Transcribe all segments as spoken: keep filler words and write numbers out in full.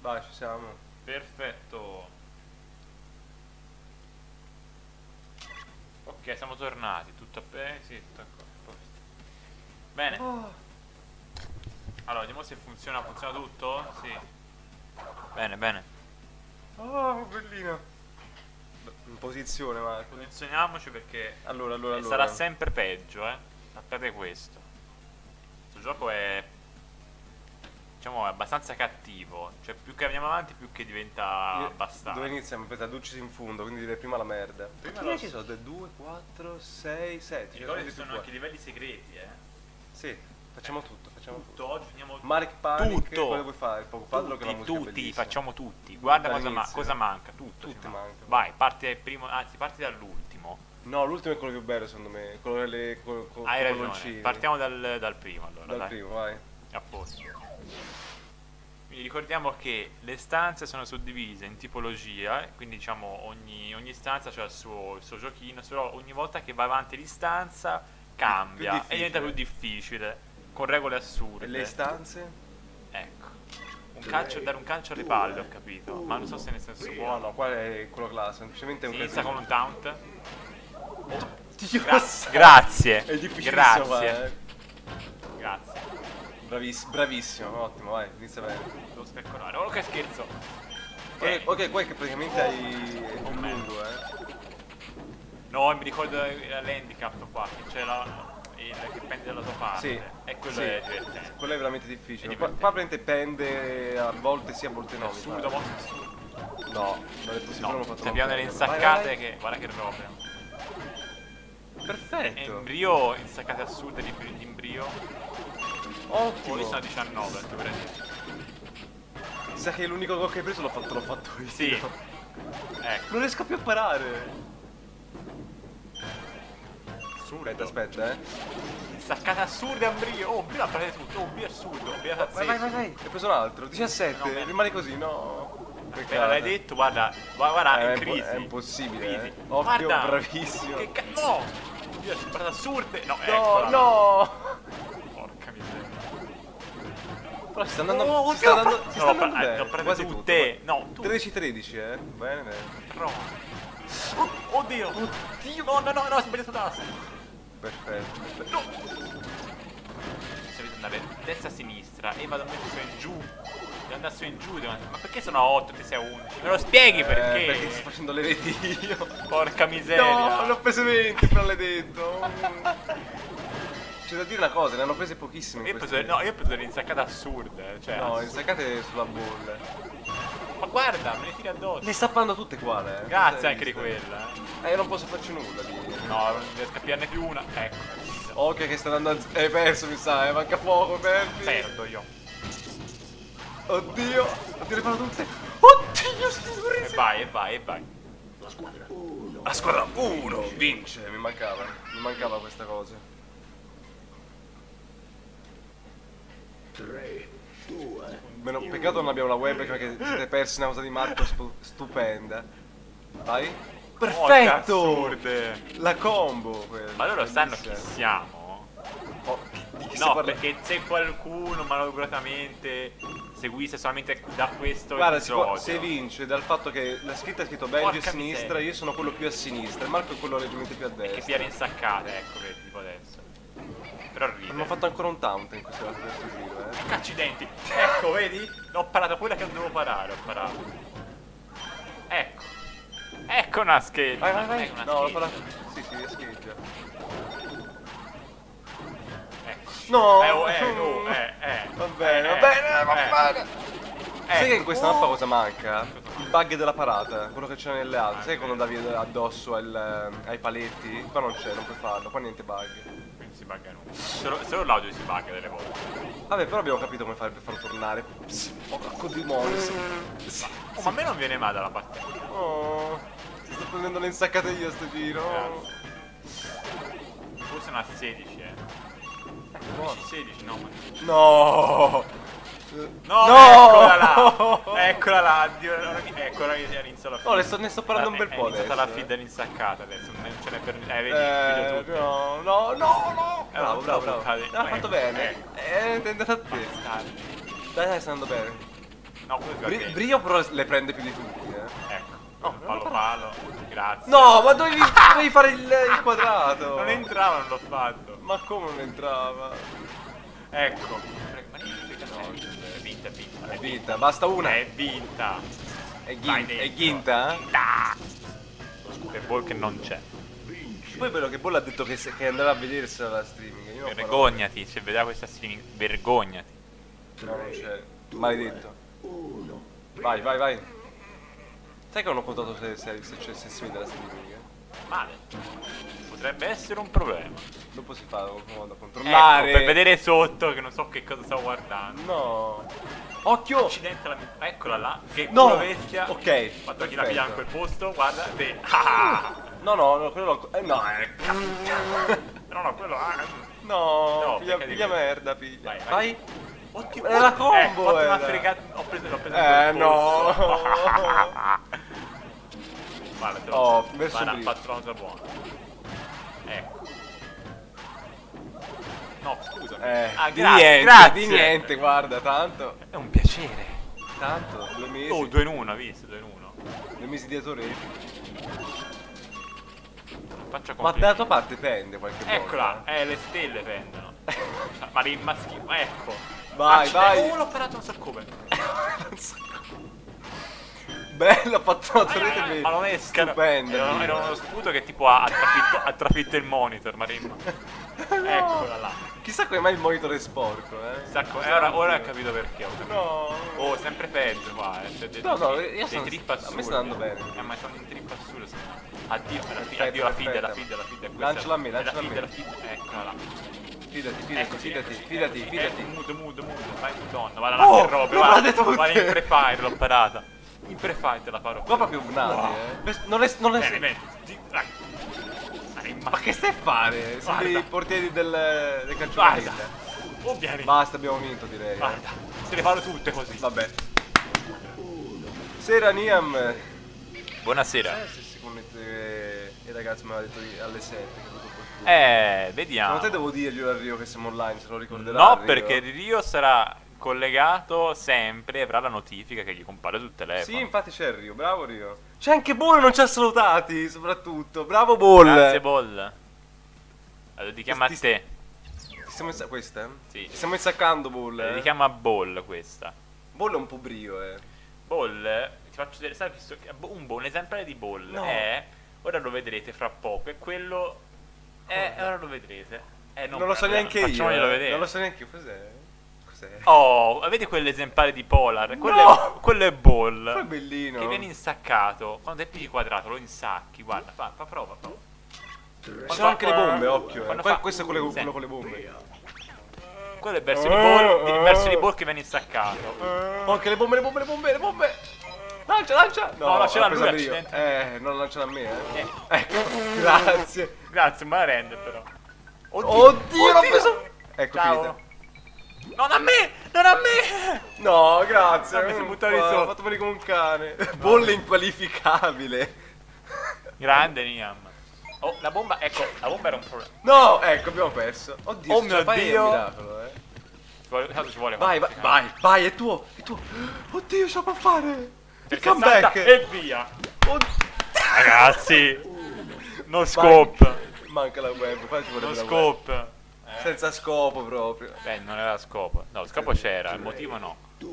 Vai, ci siamo. Perfetto. Ok, siamo tornati. Tutto a bene? Sì, tutto a posto. Bene. Oh. Allora, vediamo se funziona. Funziona tutto? Sì. Bene, bene. Oh, bellino. In posizione, Marco. Posizioniamoci perché Allora, allora, allora. sarà sempre peggio, eh. Sappiate questo. Questo gioco è, diciamo, è abbastanza cattivo. Cioè, più che andiamo avanti, più che diventa Io- bastardo. Dove iniziamo? Aspetta, dodici in fondo, quindi direi prima la merda. Prima Prima lo- ci sono due, quattro, sei, sette. Mi ricordo che ci sono anche livelli segreti, eh. Sì, facciamo tutto, facciamo tutto. Tutto, oggi finiamo Maric Panic, tutto. cosa vuoi fare? Il Poco Paddle che è una Tutti, musica tutti, bellissima. facciamo tutti. Guarda cosa, ma- Dall'inizio. cosa manca. Tutto. Tutti ci manca. manca. Vai, parti dal primo, anzi, parti dall'ultimo. No, l'ultimo è quello più bello secondo me, quello delle co- co- Hai ragione. colloncini. Partiamo dal, dal primo allora. Dal dai. primo, vai. A posto. Quindi ricordiamo che le stanze sono suddivise in tipologia, eh, quindi diciamo ogni, ogni stanza ha il suo, il suo giochino, però ogni volta che va avanti di stanza cambia Più e diventa più difficile. difficile, con regole assurde. E le stanze? Ecco. Un calcio, dare un calcio alle palle, ho capito, ma non so se nel senso No, buono. no, qua è quello là, semplicemente è un Si inizia con casino. un taunt. Dio, Gra- sai. grazie. È difficilissimo, Grazie. qua, eh. Grazie. Braviss- bravissimo, ottimo, vai, inizia bene. Devo speccolare. Oh, che scherzo. Ok, ok, qua è che praticamente hai è più lungo, eh. No, mi ricordo l'handicap qua, che c'è la, il, che pende dalla tua parte. Sì. E quello sì. è divertente. Quello è veramente difficile. È Qua, divertente. qua praticamente pende a volte sì, a volte no. mi Assurdo, pare. mo assurdo. No, non è possibile, non No, l'ho fatto. se abbiamo delle Vai, insaccate vai, che. Guarda che robe. vai. Perfetto. Embrio, insaccate assurde di, di embrio. Ottimo. Poi sono diciannove, ti vorrei dire. Mi sa che l'unico gol che hai preso l'ho fatto, l'ho fatto io. Sì. Ecco. Non riesco più a parare. Assurdo. Aspetta, aspetta, eh. Insaccate assurde a embrio. Oh, embrio ha preso tutto. Oh, embrio è assurdo. Embrio è Vai, pazzesco. vai, vai, vai. Hai preso un altro. diciassette. No, beh. Rimani così, no. Appena l'hai detto, guarda, guarda, guarda, Eh, è è in impo- crisi. è impossibile, Crisi. eh. Occhio, Guarda. bravissimo. Che ca- no! Io ho sparato assurde. No, No, eccola. no. Porca miseria. Però si sta andando, Oh, si sta oddio, andando, ho si pre- sta no, andando pre- bene. ho preso Quasi tutte. tutto. No, tu. tredici tredici, eh. Bene, bene. Però. Oh, oddio. Oddio. No, no, no, no, ho sbagliato tasto. Perfetto, perfetto. No. Se devo andare destra sinistra e vado a mettere su in giù. Devo andare su in giù. Devo... Ma perché sono a otto, te sei a undici? Me lo spieghi perché? Eh, perché sto facendo le reti io. Porca miseria. No, l'ho preso venti, però l'hai detto. C'è da dire una cosa, ne hanno prese pochissime. Io in ho preso, queste- no, io ho preso delle insaccate assurde. Cioè, No, assurde. insaccate sulla bolla. Ma guarda, me le tiri addosso. Le sta parlando tutte qua, eh. Grazie Hai anche di visto? quella. Eh. Eh, io non posso farci nulla lì. No, non riesco a piarne più una. Ecco. Occhio che sta andando a... z- Hai perso, mi sa, eh. Manca poco, perdi. Perdo io. Oddio. Oddio, le fanno tutte. Oddio, signori. E vai, e vai, e vai. La squadra uno vince. Mi mancava. Mi mancava questa cosa. Meno, peccato non abbiamo la web perché siete persi una cosa di Marco spu- stupenda. Vai. Porca Perfetto! assurde. La combo quella. Ma loro sanno chi Bellissima. siamo? Oh, di chi si No, parla- perché se qualcuno malauguratamente seguisse solamente da questo Guarda, si, può- episodio. si evince dal fatto che la scritta è scritto Belgio a Porca sinistra, miseria. io sono quello più a sinistra, e Marco è quello leggermente più a Che destra. piare insaccate, ecco, vedi, tipo adesso. Però ride. Non ho fatto ancora un taunt in questo, in questo giro, eh. Cacci i denti. Ecco, vedi? L'ho parato quella che non dovevo parare, ho parato. Ecco. Ecco una scheggia. Vai, vai, Non è vai. una No, lo scheggia. farà. Sì, sì, è scheggia. Ecco. No! Eh, oh, eh, oh, eh, eh. Va bene, Eh, va bene, eh, va eh. bene. Eh. Sai che in questa Oh. mappa cosa manca? Il bug della parata, quello che c'è nelle altre. Ah, Sai è quando vero. davi addosso al- ai paletti? Qua non c'è, non puoi farlo, qua niente bug. Quindi si bugga nulla. Solo, solo l'audio si bugga delle volte. Vabbè, però abbiamo capito come fare per farlo tornare. Porco demonio. Oh, ma a me non viene mai dalla parte. Oh, ti sto prendendo le insaccate io a sto giro. Forse una sedici, eh. buono. sedici, no, ma... No! No, No! eccola là! Eccola là, addio, eccola che inizia la feed. No, le sto- ne sto parlando un bel po' È iniziata adesso, la eh. feed dell'insaccata adesso, non ce n'è per... Eh, vedi, Eh, video tutte. no, no, no, no! Eh, Bravo, non bravo, te bravo. la buttare. Ah, ha fatto Ecco, bene. ecco. Eh, è andata a te. Bastardi. Dai, dai, sta andando bene. No, quello Bri- Bri- Brio però le prende più di tutti, eh. Ecco. Oh, palo palo. Grazie. No, ma dovevi, dovevi fare il, il quadrato. Non entrava, non l'ho fatto. Ma come non entrava? Ecco. Ma niente, no, è vinta, è vinta. È vinta, basta una. È vinta. È, Vai ghin- dentro. è ginta? Da! Lo Super Bowl che non c'è. Poi è bello che Bolla ha detto che, se- che andava a vedersela la streaming. Io non farò- Vergognati, se vedrà questa streaming, vergognati. No, non c'è. Maledetto. Vai, vai, vai. Sai che non ho contato se, se, se, c'è- se si vede la streaming? eh? Male. Potrebbe essere un problema. Dopo si fa un modo a Ecco, controllare. per vedere sotto che non so che cosa stavo guardando. No. Occhio! Accidente la mia... Eccola là, che No! culo bestia. Ok, Fatto chi la perfetto. piglia in quel posto, guarda, te. Ah! No, no, no, quello l'ho... Eh, no, eh. No, no, quello ah. No, No, piglia, pecca di piglia quello. merda, piglia. Vai, vai. Vai. Oddio, Era la combo, eh, ho fatto una era. fregata, ho preso, l'ho preso in Eh, quel no. posto. Guarda, te l'ho Oh, verso guarda, Brio. ha fatto una cosa buona. Ecco. No, scusa. Eh, ah, di gra- niente, grazie. di niente, guarda, tanto. È un piacere. Tanto, due mesi. Oh, due in uno, hai visto? due in uno. Due mesi di Torino. Faccia Ma complimenti. dalla tua parte pende qualche volta. Eccola, eh, le stelle pendono. Ma ri- ma schifo, ecco. Vai, Accidenti. vai. Oh, l'ho operato non so come. Non so come. Bello, ha fatto una torrete bene. Ma non è scara- Stupenda. Era, Dio. era uno sputo che tipo ha, ha, trafitto, ha trafitto il monitor, Marimma. Eccola là. Chissà come mai il monitor è sporco, eh. Sacco, e ora, ora ho capito perché. Ho capito. No. Oh, sempre peggio qua, eh. C'è dei, No, no, dei- io dei sono- trip a me assurdi. sta andando bene. Eh, ma sono in trip assurdo. se no. Addio, la, Perfetto, addio la feed, la perfetto. feed, la feed. è questa. Lanciala a me, È la lanciala a feed, me. la feed. Eccola là. Fidati, fidati, Eccoci, fidati, eccoci, fidati, eccoci. fidati. Eh, muto, muto, muto. Vai, madonna, guarda Oh, là che robe, l'ho guarda. detto tutte. Guarda, in pre-fire l'ho parata. In pre-fire te la farò. Ma proprio nati, eh. Non è, non è... Bene, bene. Ti- dai. Marimma. Ma che stai a fare? Sei Guarda. dei portieri del, del calcio Guarda. partita. Oh, vieni. Basta, abbiamo vinto, direi. eh. Guarda. Te le farò tutte così. Vabbè. Sera Niam. Buonasera. Eh, se si connette il ragazzo mi aveva detto di- alle sette, capito? Eh, vediamo. Secondo te devo dirglielo a Rio che siamo online, se lo ricorderà No, Rio? perché Rio sarà collegato sempre e avrà la notifica che gli compare sul telefono. Sì, infatti c'è Rio, bravo Rio. C'è anche Ball, non ci ha salutati, soprattutto. Bravo Ball. Grazie, Ball. La dedichiamo a Ti- te. Ti stiamo insa- questa? eh? Sì. Ti stiamo insaccando Ball. La Eh? dedichiamo a Ball questa. Ball è un po' brio, eh. Ball, eh, ti faccio vedere, sai, visto che un, un esemplare di Ball No. è, ora lo vedrete fra poco, è quello, è, ora lo vedrete. Eh, Non, lo so allora, neanche io. Facciamoglielo eh. vedere. Non lo so neanche io. Cos'è? Cos'è? Oh, vedi quell'esemplare di Polar? Quello, No. è, quello è Ball. Poi è bellino. Che viene insaccato. Quando è P quadrato lo insacchi. Guarda, fa, fa prova, prova. Ci Quando sono anche fa- le bombe, occhio. Eh. quando Poi fa- questo è quello, Sì. quello con le bombe. Quello è verso di Ball, di- verso di Ball che viene insaccato. Oh, anche le bombe, le bombe, le bombe, le bombe. Lancia, lancia. No, no, ce l'ha l'ha presa lui, Rio. accidenti. Eh, non lanciala a me, eh. Eh. Ecco, grazie. Grazie, ma la rende però. Oddio, l'ho preso. Ecco, Ciao. finita. Non a me! Non a me! No, grazie. Ah, mi si non butta di fa- sotto. Ha fatto venire come un cane. Bolle inqualificabile. Grande Niam. Oh, la bomba, ecco, la bomba era un problema. No, ecco, abbiamo perso. Oddio, Oh se ce mio la fai è Dio. un miracolo, eh. Ci vuole, tanto ci vuole Vai, vai, vai, vai, è tuo, è tuo. Oddio, ce la può fare. Il Per comeback. sessanta e via. Oddio. Ragazzi, no scope. Manca la web, poi ci vuole No la web. scope. Senza scopo proprio. Beh, non era scopo. No, lo scopo c'era, il motivo no.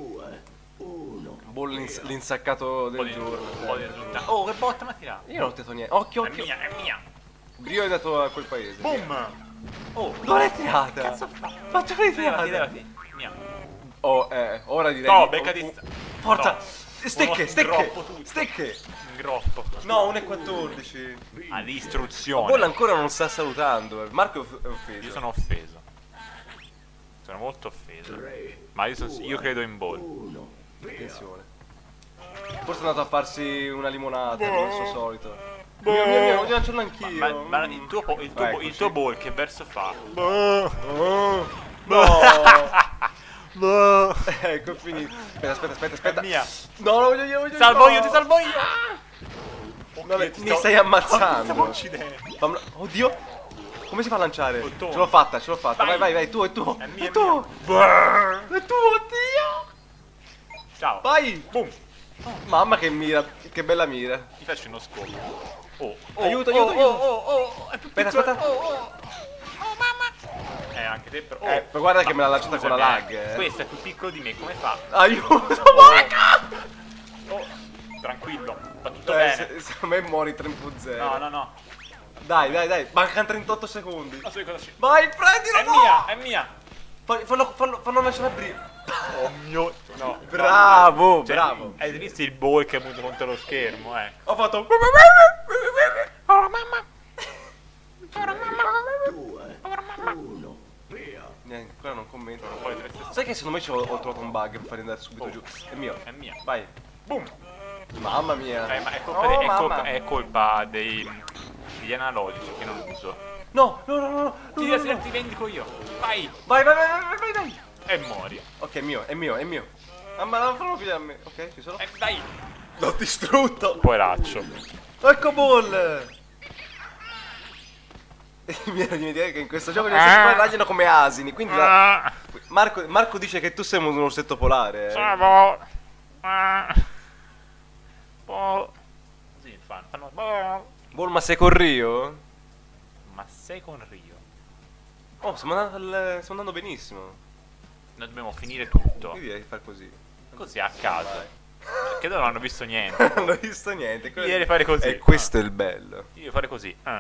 Bolle ins- l'insaccato Un po' del di, giorno. un po' di risultato. Oh, che botta mi ha tirato. Io non ho detto niente. Occhio, È occhio. mia, è mia. Brio è andato a quel paese. Boom. Oh, Dove l'hai tirata? cazzo fa? Ma dove l'hai Tirati, tirata? tirati. Mia. Oh, eh, ora direi No, di- beccati. oh, oh, Forza. No. Stecche, Uno stecche. sgroppo tutto. Stecche. Un groppo. No, uno e quattordici. All'istruzione. Bolla ancora non sta salutando. eh. Marco è off- è offeso. Io sono offeso. Sono molto offeso. Ma io, sono- io credo in Ball. Attenzione. Forse è andato a farsi una limonata, come il suo solito. Mio, mio, mio, voglio lanciarlo anch'io. Ma, ma il, tuo, po- il, tuo, Eccoci. il tuo Ball che verso fa? No. No. Ecco, è finito. Aspetta, aspetta, aspetta, aspetta. È mia. No, lo voglio io, voglio io. Salvo no. io, ti salvo io. No, Io ti mi sto- stai Oh, ti ammazzando. stavo uccidendo. Fammela- Oddio. Come si fa a lanciare? Bottone. Ce l'ho fatta, ce l'ho fatta. Vai, Vai. vai, vai, tu, è tuo. È mio, È è tuo. mio. È tuo, oddio. Ciao. vai! Boom! Mamma che mira, che bella mira. Ti faccio uno scopo. Oh, oh, Aiuto, oh, aiuto, oh, aiuto. oh, oh, è più Aspetta, piccolo. aspetta. Oh, oh. Oh, mamma. Eh, anche te però. Oh. Eh, ma guarda che me l'ha lanciata con la Scusami, lag, eh. eh. Questo è più piccolo di me, come fa? Aiuto, porca! Oh, tranquillo, va tutto Eh, bene. se- secondo me muori tre punto zero. No, no, no. Dai, dai, dai, mancano trentotto secondi. Ma sai cosa c'è? Vai, prendilo! È no! mia, è mia. Fa- Fallo, fallo, fallo lanciare a brio. Oh mio. No. Bravo, Cioè, bravo. Hai visto il ball che è venuto contro lo schermo, eh? Ho fatto... Oh mamma. Oh mamma. Niente, ancora non commento. Poi tre sessanta. Sai che secondo me ci ho, ho trovato un bug per farli andare subito Oh. giù. È mio. È mia. Vai. Boom. Mamma mia. Eh, ma è colpa, Oh, de- è mamma. colpa, è colpa dei, degli analogici che non uso. No, no, no, no, no. Ti, no, no, no. ti vendico io. Vai. Vai, vai, vai, vai, vai, vai. E muori. Ok, è mio, è mio, è mio. Ah, ma non fallo pigliare a me. Ok, ci sono. Eh, dai. L'ho distrutto. Poveraccio. Ecco Ball. Mi era dimenticato che in questo gioco gli orsetti ragliano come asini. Quindi la- Ah, Marco, Marco dice che tu sei un orsetto polare. Eh. Bravo. Ah. Oh. Così fanno. fanno. boh. Ball, ma sei con Rio? Ma sei con Rio? Oh, stiamo andando, al- stiamo andando benissimo. Noi dobbiamo finire tutto. Io direi di fare così. Così a caso. Vai. Perché non hanno visto niente. Non ho visto niente. quello- Io direi fare così. E questo è il bello. Io devo fare così. Eh.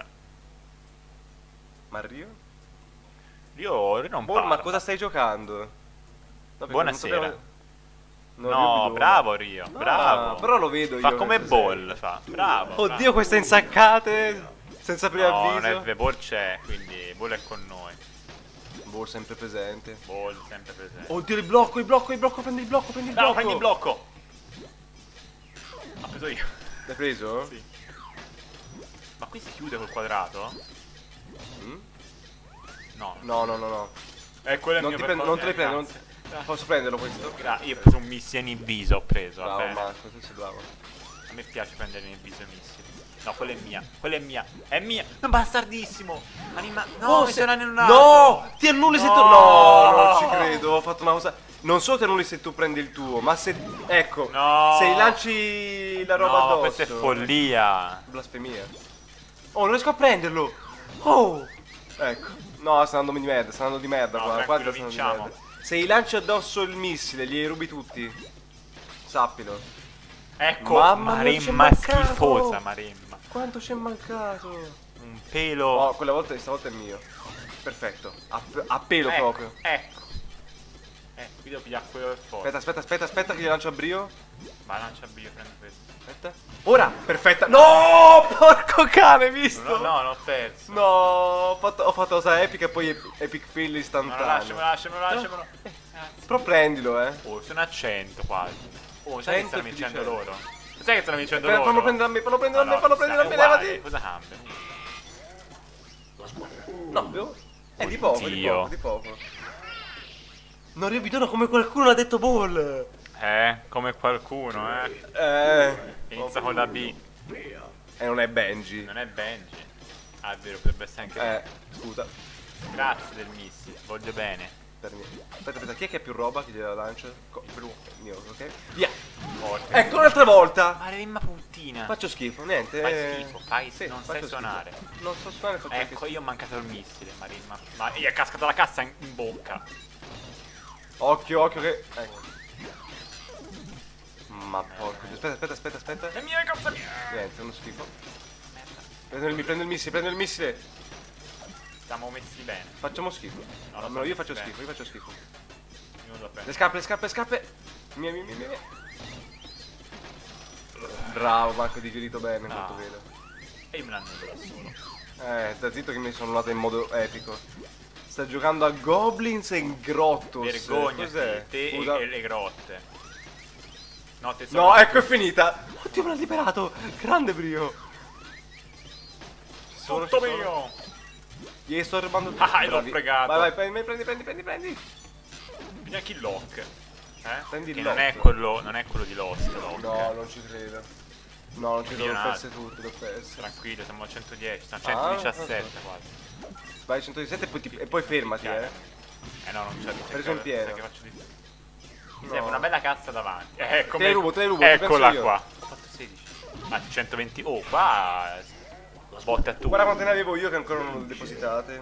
Ma Rio? Io non Ball, parlo. ma cosa stai giocando? No, perché Buonasera. non sapevo- No, Rio No, Bidone. bravo Rio. No, bravo. però lo vedo Fa io come che Ball. cos'è. Fa. Bravo. Oddio, bravo. queste insaccate senza No, preavviso. non è vero. Ball c'è. Quindi Ball è con noi. Ball sempre presente. Ball sempre presente. Oddio, il blocco, il blocco, il blocco, prendi il blocco, prendi il No, blocco. prendi il blocco. L'ho preso io. L'hai preso? Sì. Ma qui si chiude col quadrato? Mm? No. No, no, no, no. Eh, quello è Non mio ti per prendo, non te forza. li prendo. non- Grazie. Posso prenderlo questo? Gra- io ho preso un missile in viso, ho preso, va Bravo bene. Marco, tu sei bravo. A me piace prendere in viso i missili. No, quella è mia, quella è mia, è mia. No, bastardissimo. Anima... No, Oh, mi se- sono annullato. No! Ti annulli se tu. No! No, non ci credo, ho fatto una cosa. Non solo ti annulli se tu prendi il tuo, ma se. Ecco. No. Se lanci la roba No, addosso. questa è follia. Blasfemia. Oh, non riesco a prenderlo. Oh! Ecco. No, sta andando di merda, sta andando di merda No, qua. tranquillo, Guarda, sta andando di vinciamo. merda. Se gli lanci addosso il missile, glieli rubi tutti. Sappilo. Ecco, Mamma mia, c'è Maremma mancato. schifosa, Maremma. Quanto c'è mancato? Un pelo. Oh, quella volta, stavolta è mio. Perfetto. A, a pelo ecco, proprio. Ecco. Eh, qui devo pigliare quello del forte. Aspetta, aspetta, aspetta, aspetta che gli lancio a brio. Ma lancia bio, prendo questo. Aspetta. Ora! Perfetta. No! Porco cane, hai visto? No, no, non ho perso. No, ho fatto, ho fatto cosa epica e poi ep- epic fail No, no, istantaneo. lasciamelo, lasciamelo, lasciamelo. Però prendilo, eh. Oh, sono a cento quasi. Oh, sai che cento stanno più di vincendo cento. loro? Sai che stanno vincendo Eh, loro? fallo prendere a me, fallo prendere No, a me, no, fallo sta- prendere a è me, uguale, levati. Cosa cambia? No, devo... È di poco, di Oddio. poco, di poco. Non riabitono come qualcuno ha detto ball. Eh, come qualcuno, eh. Eh. Inizia con la B. E non è Benji. Non è Benji. Ah, è vero, potrebbe essere anche. Eh, scusa. Grazie del missile, voglio bene. Per me. Aspetta, aspetta, chi è che ha più roba che gliela lancia? Co- Il blu. Mio, ok? Via. Porca. Ecco un'altra volta. Maremma puntina. Faccio schifo, niente. Fai eh. schifo, fai- Sì, non faccio sai schifo. suonare. Non so suonare, faccio anche Ecco, schifo. io ho mancato il missile, Maremma. Ma gli è cascata la cassa in, in bocca. Occhio, occhio che... Ecco. Ma porco Dio. Aspetta, aspetta, aspetta, aspetta. È mia cazzo mia. Niente, uno schifo. Prendo il, prendo il missile, prendo il missile. Siamo messi bene. Facciamo schifo. No, no, Almeno io sto faccio bene. schifo, io faccio schifo. Io non lo prendo. Le scarpe, le scarpe, le scarpe. Mia, mia, mia, mia. Bravo, Marco, hai digerito bene, No. quanto vedo. E io me l'annullo da solo. Eh, sta zitto che mi sono andato in modo epico. Sta giocando a Goblins e in Grottos. Vergognati, Cos'è? te e, Scusa. e le grotte. No, te No, ecco, è finita. Oddio, me l'ha liberato. Grande brio. Ci sono, Tutto ci sono. mio. Gli sto rubando tutto. Ah, l'ho Bravi. fregato. Vai, vai, prendi, prendi, prendi, prendi, prendi. Quindi anche il lock. Eh? Prendi il che lock. non è quello, non è quello di Lost, lock. No, non ci credo. No, non ci credo, l'ho Milionario. perse tutte, l'ho perse. Tranquillo, siamo a centodieci, siamo a Ah, centodiciassette quasi. Vai centodiciassette e poi, ti- e poi fermati, eh. Eh no, non c'è. Preso in pieno. Che faccio di... Mi No. serve una bella cassa davanti. Eh, come... Te le rubo, te le rubo, ci Eccola penso io. qua. Ho fatto sedici. Anzi, centoventi. Oh, qua... Botte a tu. Guarda quante ne avevo io che ancora non le depositate.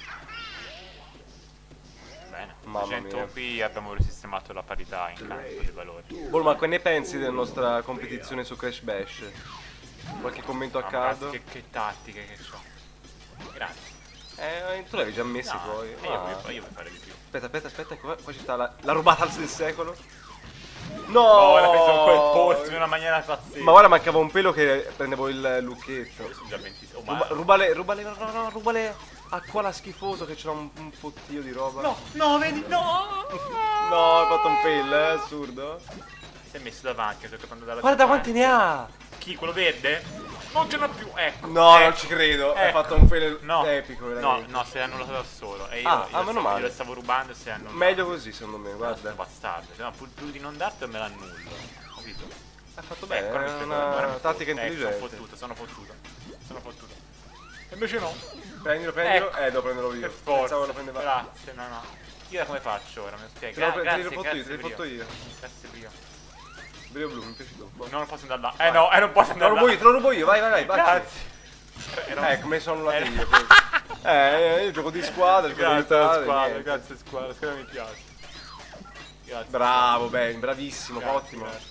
Bene. Mamma cento mia. qui abbiamo risistemato la parità in campo dei valori. Bol, ma che ne pensi della nostra competizione su Crash Bash? Qualche commento a Mamma, caldo? Che, che tattiche che so. Grazie. Eh, tu l'avevi già messi No, poi. eh, io, Ah. voglio, io voglio fare di più. Aspetta, aspetta, aspetta, qua, qua ci sta la, la rubata del secolo. No! Oh, l'ha preso in quel posto in una maniera pazzesca. Ma guarda, mancava un pelo che prendevo il lucchetto. Sono già venti. Oh, ma... Ruba, rubale, rubale, no, no, no, rubale a qua la schifoso che c'era un, un fottio di roba. No, no, vedi, no! No, hai fatto un fail, eh, assurdo. Si è messo davanti, ho cercato dalla Guarda quanti ne ha! Chi, quello verde? Non ce n'ha più, ecco. No, ecco, non ci credo, hai ecco. fatto un fail No, epico, no, veramente. no, sei annullato da solo. E io, Ah, io ah, lo meno stavo- male. Io lo stavo rubando e sei annullato. Meglio così, secondo me, Guarda. guarda. Bastardo, se no, pur, pur di non dartelo me l'annullo. Capito? Hai fatto bene, Ecco, è ora mi una ora mi tattica fotto. Ecco, intelligente. sono fottuto, sono fottuto. Sono fottuto. E invece no. Prendilo, prendilo. Ecco. Eh, lo prenderò io. Per forza. Pensavo lo prendeva. Grazie, no, no. Io ora come faccio ora? Me lo spieghi? Te lo, Gra- pre- te grazie, lo fotto grazie, io, te lo Brio. fotto io. Grazie, Brio. Brio blu, mi piace dopo. No, non posso andare là. Eh no, eh non posso Te lo andare là. rubo io, te lo rubo io, vai, vai, vai, vai. Grazie. Era- Ecco, me ne sono annullato Eh. io. poi. Eh, io gioco di squadra, gioco di Grazie alla aiutare, squadra, niente. grazie squadra, squadra mi piace. Grazie. Bravo, Ben, bravissimo, Grazie, ottimo. grazie.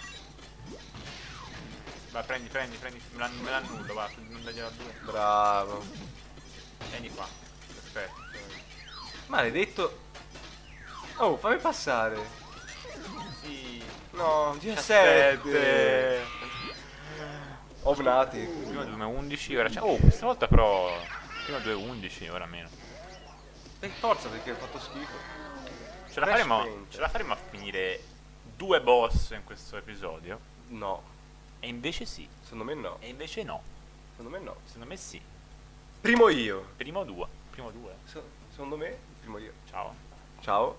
Vai, prendi, prendi, prendi, me l'an- me l'annullo, va, non dagliela a due. Bravo. Vieni qua. Perfetto. Maledetto. Oh, fammi passare. Sì. No, diciassette. Sette. Ovnati. Prima due undici, ora c'è. Oh, questa volta però. Prima due undici, ora meno. Per forza perché ho fatto schifo. Ce la Crash faremo. Paint. Ce la faremo a finire due boss in questo episodio? No, E invece sì. secondo me no. E invece no. Secondo me no. Secondo me sì. Primo io. Primo due. Primo due. Se- secondo me, primo io. Ciao. Ciao.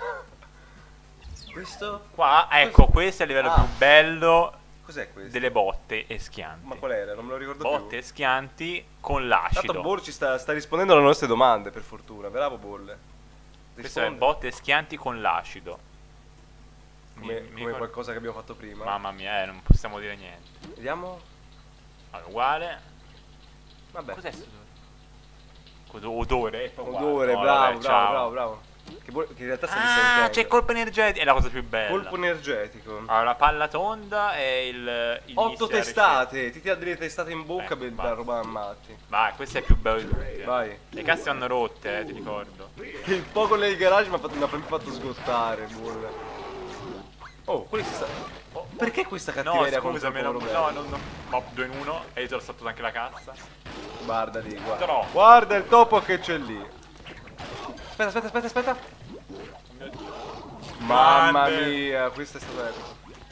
Questo? Qua, ecco, questo è il livello Ah. più bello Cos'è questo? delle botte e schianti. Ma qual era? Non me lo ricordo Botte più. e schianti con Tanto l'acido. Bor ci sta, sta rispondendo alle nostre domande, per fortuna. Bravo Bolle. Questo è Risponde. botte e schianti con l'acido. Mi- Come, mi come ricordo- qualcosa che abbiamo fatto prima. Mamma mia, eh, non possiamo dire niente. Vediamo. Allora, uguale. Vabbè. Cos'è sto odore? Odore, ecco qua. Odore, No, bravo, vabbè, bravo, ciao. bravo, bravo. Che, Bor- che in realtà sta Ah, dissentendo. c'è colpo energetico. È la cosa più bella. Colpo energetico. Allora, la palla tonda e il. il Otto missile a testate. Ti tira delle testate in bocca Ecco, per basta. da roba a matti. ricetta. Vai, questo è il più bello di tutti. eh. Vai. Le casse vanno rotte, eh, ti ricordo. Il poco nel garage mi ha fatto- mi ha proprio fatto sgottare, Bolle. Oh, quelli si sta... Oh, Perché questa No, cattiveria contro scusami, il no, povero no, Ben? no, no. Ma due in uno e io ti ho saltato anche la cassa. Guarda lì, guarda. Troppo. Guarda il topo che c'è lì. Aspetta, aspetta, aspetta, aspetta. Oh mio Dio. Mamma Grande. mia, questa è stata epica.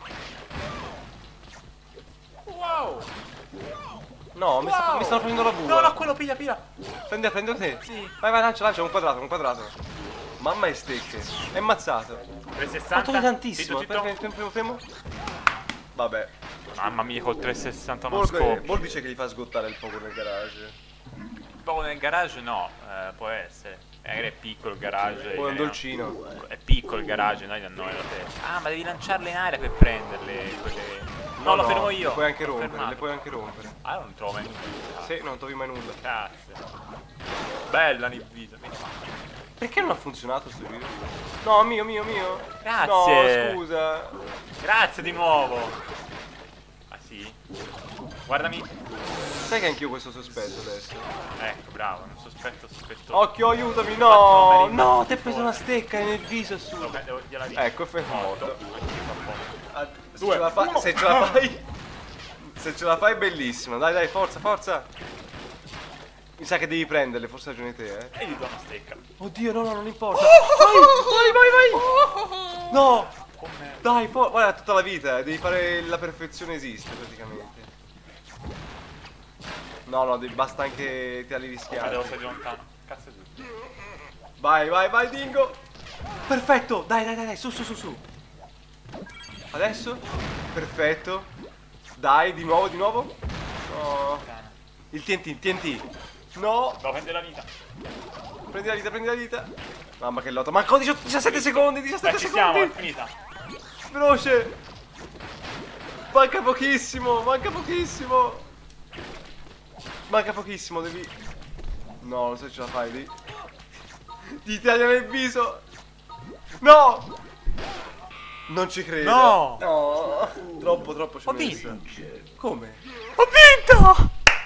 Wow! No, mi, sta- Wow. mi stanno facendo la bua. No, no, quello piglia, piglia. Prendi, prendi te. Sì. Vai, vai, lancia, lancia, un quadrato, un quadrato. Mamma e stecche. È ammazzato. trecentosessanta. Ma togli tantissimo. Zitto, zitto. Fermo, fermo, fermo. Vabbè. Mamma mia, col trecentosessanta non Bol, scoppia. Bol dice che gli fa sgottare il poco nel garage. Poco nel garage no, eh, può essere. Magari è piccolo il garage. Poi un eh, dolcino. È piccolo il garage, noi da noi la testa. Ah, ma devi lanciarle in aria per prenderle quelle. No, lo fermo io. Le puoi anche L'ho rompere, fermato. le puoi anche rompere. Ah, non trovo mai nulla. Sì, non trovi mai nulla. Cazzo. Bella Nibvita. Perché non ha funzionato sto video? No, mio, mio, mio. Grazie. No, scusa. Grazie di nuovo. Ah sì? Guardami. Sai che anch'io ho questo sospetto adesso. Ecco, bravo, un sospetto sospettoso. Occhio, aiutami, Quattro no. numeri. No, ti hai preso una stecca nel viso Lo su. prendo, gliela dico. Ecco, è fermo. Morto. Anch'io fa poco. Ah, Se Due, ce la fai, uno. se ce la fai, se ce la fai, bellissima. Dai, dai, forza, forza. Mi sa che devi prenderle, forse hai ragione te, eh. E gli do una stecca. Oddio, no, no, non importa. Vai, vai, vai, vai. No, Come? dai, for- guarda, tutta la vita, devi fare la perfezione esiste praticamente. No, no, devi- basta anche te li Ah, rischiare. devo stare lontano. Cazzo è tutto. Vai, vai, vai, Dingo. Perfetto, dai, dai, dai, dai, su, su, su, su. Adesso, perfetto. Dai, di nuovo, di nuovo. No. Il T N T, il T N T. No, Devo prendere la vita. prendi la vita, prendi la vita. Mamma che lotta. Manco diciassette secondi, diciassette Beh, ci siamo, secondi. è finita. Veloce. Manca pochissimo, manca pochissimo. Manca pochissimo, devi... No, non so se ce la fai lì. Ti tagliano il viso. No. Non ci credo. No. No. Troppo, troppo ci ho Ho messo. Come? Ho vinto!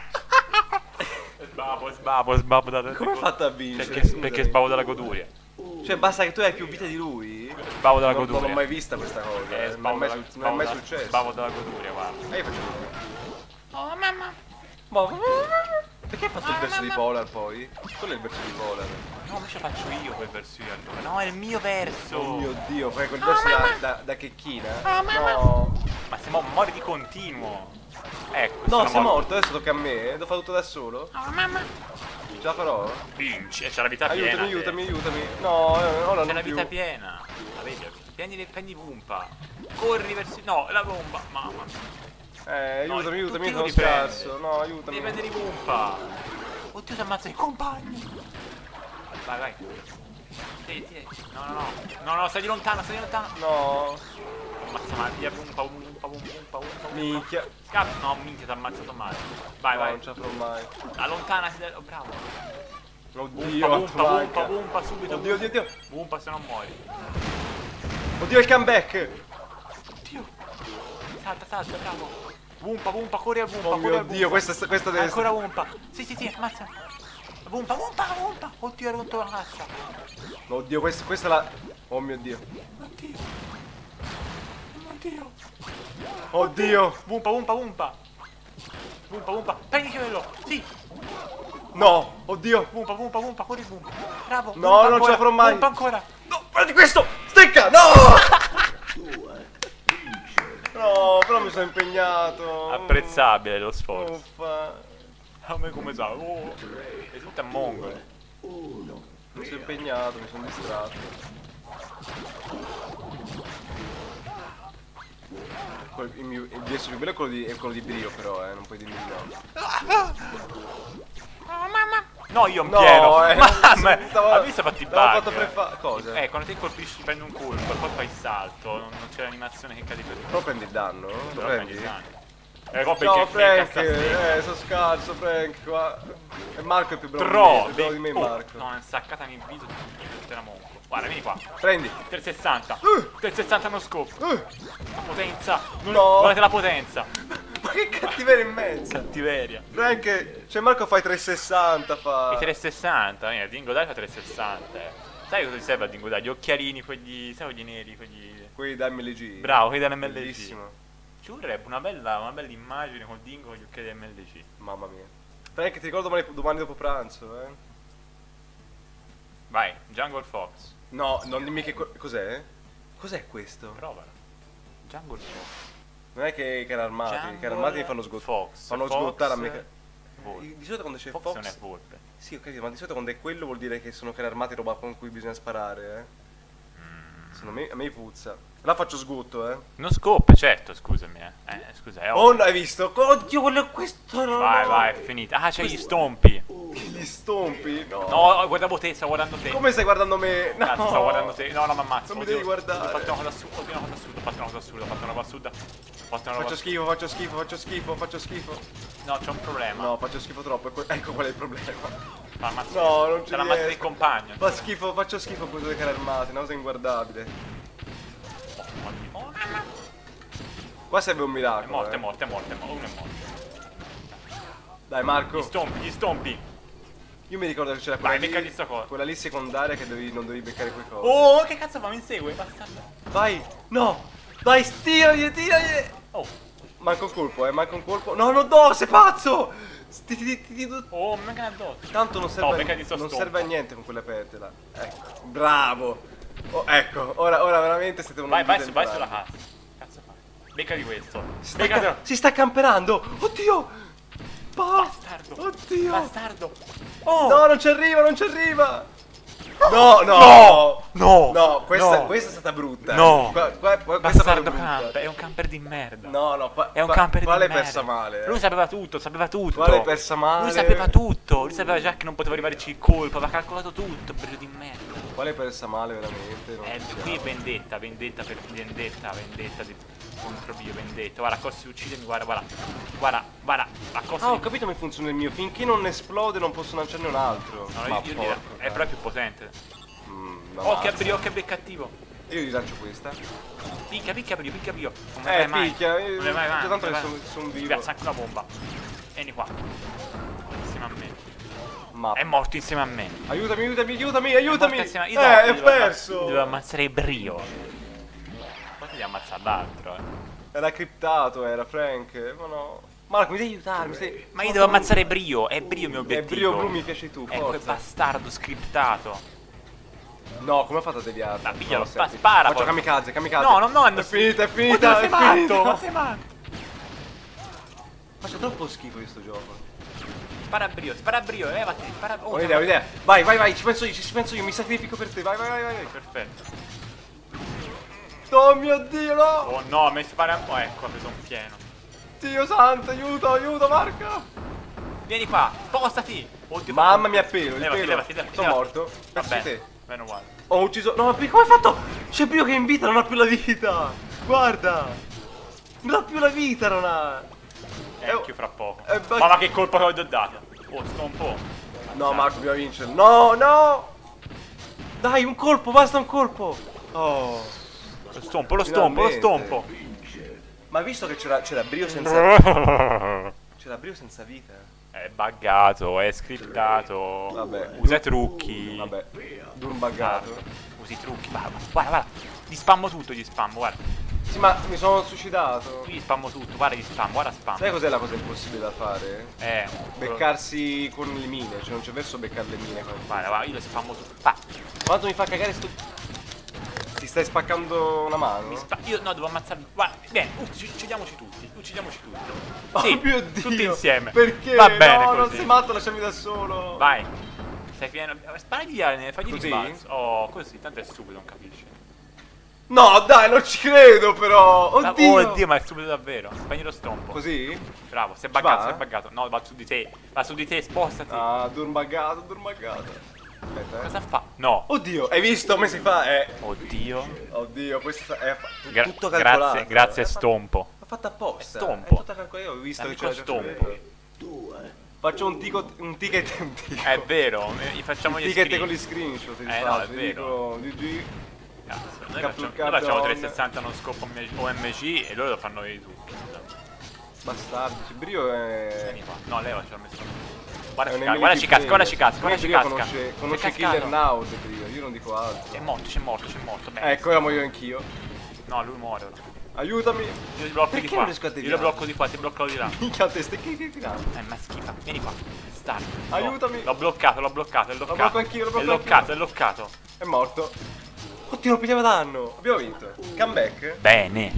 Sbavo, sbavo, sbavo da Come hai fatto a vincere? Perché, Scusami. perché sbavo dalla goduria. Cioè basta che tu hai più vite di lui? Sbavo dalla Non, goduria. non ho mai vista questa cosa. Eh, eh, non è sbavo mai, dalla- su- non è mai sbavo da- successo. Sbavo dalla goduria, guarda. E io faccio così. Oh mamma. Ma perché hai fatto il verso di Polar poi? Quello è il verso di Polar. No, invece faccio io quel verso io allora. No, è il mio verso. Oh mio dio, fai quel verso da, da, da checchina? No. Ma se mo muori di continuo. Ecco. No, sono sei morto, adesso tocca a me, devo fare tutto da solo. Oh mamma. Ce la farò? Vinci, e c'è la vita Aiutami, piena. aiutami, aiutami. No, eh, ora C'è non la più. vita piena. La vedi? Prendi, prendi Pumpa. Corri verso... No, la bomba. Mamma mia. Eh, No, aiutami, aiutami, tutti io sono li prende. scarso. No, aiutami. Devi prendere i Pumpa. Oddio, si ammazza i compagni. Vai, vai. Sì, sì. No, no, no. No, no, stai di lontano, stai di lontano. No. Ammazza male, via Pumpa, Pumpa, Pumpa, Pumpa, Pumpa. Minchia. Scappa. No, minchia, ti ha ammazzato male. Vai, No, vai. non ce la farò mai. Allontanati da... Oh, bravo. Oddio, Pumpa, pumpa, manca. pumpa, pumpa, subito. Oddio, oddio, oddio. Pumpa se non muori. Oddio, il comeback. Oddio. Salta, salta, bravo. Pumpa, pumpa, corri al pumpa, Oh corri mio al pumpa. dio, questa, questa deve Ancora pumpa. Sì, sì, sì, ammazza. Pumpa, pumpa, pumpa. Oddio, ero contro la cassa. Oddio, questa, questa è la... Oh mio dio. Oddio. Oddio. Oddio. Pumpa, pumpa, pumpa. Pumpa, pumpa. Prendi quello. Sì. No, oddio. Pumpa, pumpa, pumpa, corri pumpa. Bravo. No, pumpa non ancora, ce la farò mai. Pumpa ancora. No, prendi questo. Stecca, no. No, però mi sono impegnato. Apprezzabile lo sforzo. Uffa. A me come sa? Oh. È tutta mongolo. Mi sono impegnato, mi sono distratto. Quel- Il mio il verso più bello è quello di, è quello di Brio, però, eh, non puoi dirmi di no. No, io in No, pieno. eh, Mamma, stavo- ha visto fatti stavo bug? fatto prefa- cosa? Eh, quando te colpisci prendi un colpo e poi fai il salto, non, non c'è l'animazione che cadi per Però prendi il danno, no? Lo Però prendi? prendi danno. Eh, Robby Ciao che- che Frank, incassa eh, sono scarso Frank qua. E Marco è più bravo Tro, di me, più bravo di me oh, Marco. no, è saccata nel viso di la monco. Guarda, vieni qua. Prendi. trecentosessanta. Uh. trecentosessanta no scope. Uh, La potenza. No. Guardate la potenza. ma che cattiveria immensa. Cattiveria. Frank, cioè Marco fai trecentosessanta fa. E trecentosessanta, eh, Dingo Dai fa trecentosessanta. Eh. Sai cosa ti serve a Dingo Dai? Gli occhialini, quelli, sai quelli neri, quelli... Quelli da M L G. Bravo, quelli dell'M L G. Bellissimo. Ci vorrebbe una bella, una bella immagine con Dingo con gli occhiali M L G. Mamma mia. Frank, ti ricordo domani, domani dopo pranzo, eh? Vai, Jungle Fox. No, non dimmi che co- cos'è? Cos'è questo? Provalo. Jungle Fox. Non è che i carri armati, i carri armati mi fanno sgottare. Fox. Fanno Fox, sgottare a me. Volpe. Di solito quando c'è Fox, Fox, non è volpe. sì, ho capito, ma di solito quando è quello vuol dire che sono carri armati, roba con cui bisogna sparare, eh. Secondo me, a me puzza. La faccio sgutto, eh. Non scoppe, certo, scusami, eh. Eh, scusa, è Oh, ovvio. no, hai visto? Oddio, quello è questo, no. Vai, vai, è finita. Ah, c'è gli stompi. Gli stompi? No. No, guardavo te, stavo guardando te. Come stai guardando me? No. Cazzo, stavo guardando te. No, no, ma ammazzo. Non mi oddio. devi guardare. Ho fatto una cosa assurda, ho fatto una cosa assurda, ho fatto una cosa assurda, ho fatto una cosa assurda. Ho fatto una Faccio cosa... schifo, faccio schifo, faccio schifo, faccio schifo. No, c'è un problema. No, faccio schifo troppo, ecco- ecco qual è il problema. Fa ammazzo- No, non ci C'è la mazza del riesco. compagno. Fa schifo, faccio schifo con due carri armati, una cosa inguardabile. Oh, mamma. Qua serve un È miracolo. morto, eh. è morto, è morto, è morto. Uno è morto. Dai Gli Marco, stompi, gli stompi. io mi ricordo che c'era quella Vai, lì, beccati sta cosa. quella lì secondaria che dovevi, non dovevi beccare quei cosi. Oh, che cazzo fa? Mi insegue, bastardo. Vai, no, vai, tiragli, tiragli. Oh, Manca un colpo, eh, manca un colpo. No, non do, sei pazzo. Ti, ti, ti, ti, ti- oh, mi manca addosso. Tanto non serve, No, a, beccati sto non stompo. serve a niente con quelle aperte là. Ecco, bravo. Oh, ecco, ora, ora veramente siete un Vai, vai, su, vai sulla cazzo. Cazzo fai? Becca di questo. Si sta, Becca ca- si sta camperando. Oddio. Pa- Bastardo. Oddio. Bastardo. Oh. No, non ci arriva, non ci arriva. No, no. No. No. No, questa, No. questa è stata brutta. eh. No. Qua, qua, qua- questa è stata Bastardo brutta. camper, è un camper di merda. No, no, qua, È un qua- camper qua di l'hai merda. persa male. eh. Lui sapeva tutto, sapeva tutto. Qua l'hai persa male. Lui sapeva tutto. Lui sapeva già che non poteva arrivarci il colpo, aveva calcolato tutto, bello di merda. Quale persa male veramente? Non Eh, ci qui è siamo. vendetta, vendetta per vendetta, vendetta di, contro Bio, vendetta. Guarda, Cossi uccidemi, guarda, guarda. Guarda, guarda, la cosa Ah, ho capito come funziona il mio. Finché non esplode non posso lanciarne un altro. No, Ma io, io direi, porco è cane. però è più potente. Mm, Oh, che ammazza. abbrio, che abbrio è cattivo. Io gli lancio questa. Picchia, picchia, Bio, picchia, Bio. Non me Eh, ne mai. picchia, Non me ne mai, mai. tanto non che me ne sono, mai. sono Ti vivo. piazza anche una bomba. Vieni qua. Insieme a me. Ma È morto insieme a me. aiutami, aiutami, aiutami, È aiutami! morto insieme a- Eh, io devo- è io devo perso! ammazz- Devo ammazzare Brio. Poi ti ammazza l'altro, eh. Era criptato, era Frank. Ma no. Marco, mi devi aiutare, mi stai... Ma io devo ammazzare Brio, è Brio il mio E obiettivo. Brio Blu mi piaci tu, È quel forza. bastardo scriptato. No, come ha fatto a deviarlo? Ma piglialo, No, spa- senti. spara, Faccio poi. kamikaze, kamikaze. No, no, no, È finita, è Ma finita, sei è matto, finita. ma sei matto. Faccio troppo schifo questo gioco. Spara a Brio, spara a Brio, levati, spara. Oh, Ho un'idea, ho un'idea. Vai, vai, vai, ci penso io, ci penso io, mi sacrifico per te. Vai, vai, vai, vai. Perfetto. Oh mio Dio, no! Oh no, mi spara. Oh, ecco, ho preso un pieno. Dio santo, aiuto, aiuto, Marco! Vieni qua, spostati. Oddio, Mamma mia, pelo, il levati, pelo. levati, levati, Sono levati. morto. Va Penso di bene, te. meno male. Ho ucciso... No, ma come hai fatto? C'è Brio che è in vita, non ha più la vita. Guarda. Non ha più la vita, non ha. Eh, anch'io fra poco. eh, ba- Mamma che colpa che ho dato. Oh, sto un po'. No, Marco, dobbiamo vincere. No, no! Dai, un colpo, basta un colpo. Oh. Lo stompo, lo stompo, lo Finalmente. stompo. Ma visto che c'era c'era Brio senza... C'era Brio senza vita. È buggato, è scriptato. Vabbè. Usa trucchi. Vabbè. Durm buggato. Usi trucchi. Guarda, guarda, guarda. Gli spammo tutto, gli spammo, guarda. Sì, ma mi sono suicidato. Qui gli spammo tutto, guarda gli spammo, guarda spammo. Sai cos'è la cosa impossibile da fare? Eh, Beccarsi con le mine, cioè non c'è verso beccare le mine. guarda, guarda, io le spammo tutto. Va. Quanto mi fa cagare sto... Ti stai spaccando una mano? Mi spa- io no, devo ammazzarmi. Guarda, bene, ucc- uccidiamoci tutti, uccidiamoci tutti. Oh Sì, mio Dio! tutti insieme. Perché? Va bene no, così. non sei matto, lasciami da solo. Vai. Sei pieno. Sparagli gli arene, fagli Così? rimbalzo. Oh, così, tanto è stupido, non capisci. No, dai, non ci credo però. Ma- Oddio. Oh, Dio, ma è stupido davvero. Spegni lo stompo. Così? Bravo, si è Ci buggato, va? si è buggato. No, va su di te. Va su di te, spostati. Ah, durm buggato, durm buggato. Aspetta, eh. Cosa fa? No. Oddio, hai visto come si fa? Eh. Oddio. Oddio, questo è fa- Gra- tutto calcolato. grazie, grazie È fatto- Stompo. L'ho fatta apposta. È Stompo. È tutta calcolata, ho visto L'amico che c'era già Stompo. quello. Faccio un, tico, un ticket un ticket. È vero, gli facciamo Un gli ticket screen. con gli screenshot. Eh, no, è vero. Dico, G G. Cazzo, Noi Cap- facciamo, cap- noi facciamo on. trecentosessanta non scopo O M G e loro lo fanno di tutto. Bastardi. Brio è... Vieni qua. No, lei ci ha messo. Guarda, è un ci casca, guarda, ci casca, guarda, ci casca, guarda, ci Brio casca. conosce, conosce C'è Killer cascato. Now, De Brio, io non dico altro. È morto, c'è morto, c'è morto. Bene. Ecco, ora muoio anch'io. No, lui muore ora. Aiutami. Io ti blocco Perché di qua. non riesco a Io lo deviare? blocco di qua, ti blocco di là. Minchia, te stai che tirando. Eh, ma schifa. Vieni qua. Star. Aiutami. L'ho bloccato, l'ho bloccato, è loccato. blocco anch'io, lo È blocco loccato, anch'io. è loccato. È morto. Oddio, non pigliava danno. Abbiamo vinto. Comeback. Bene.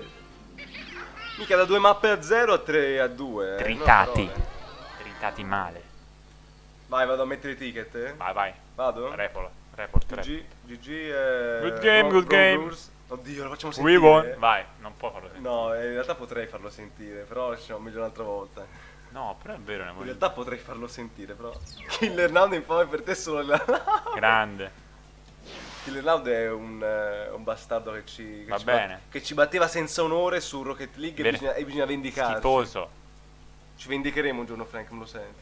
Mica da due mappe a zero a tre a due. eh, Tritati. no parole. Tritati male. Vai, vado a mettere i ticket. eh. Vai, vai. Vado? Report, report, report. G G. G G e... Good game, good game. Oddio, lo facciamo We sentire. won. Vai, non può farlo sentire. No, eh, in realtà potrei farlo sentire, però ci siamo meglio un'altra volta. No, però è vero, ne In voglio. realtà potrei farlo sentire, però. Killer Now infame per te solo la... Grande. Killer Now è un, eh, un bastardo che ci, che Va ci bene. bat- che ci batteva senza onore su Rocket League e Vero. bisogna, e bisogna vendicarci. Schifoso. Ci vendicheremo un giorno, Frank, me lo senti?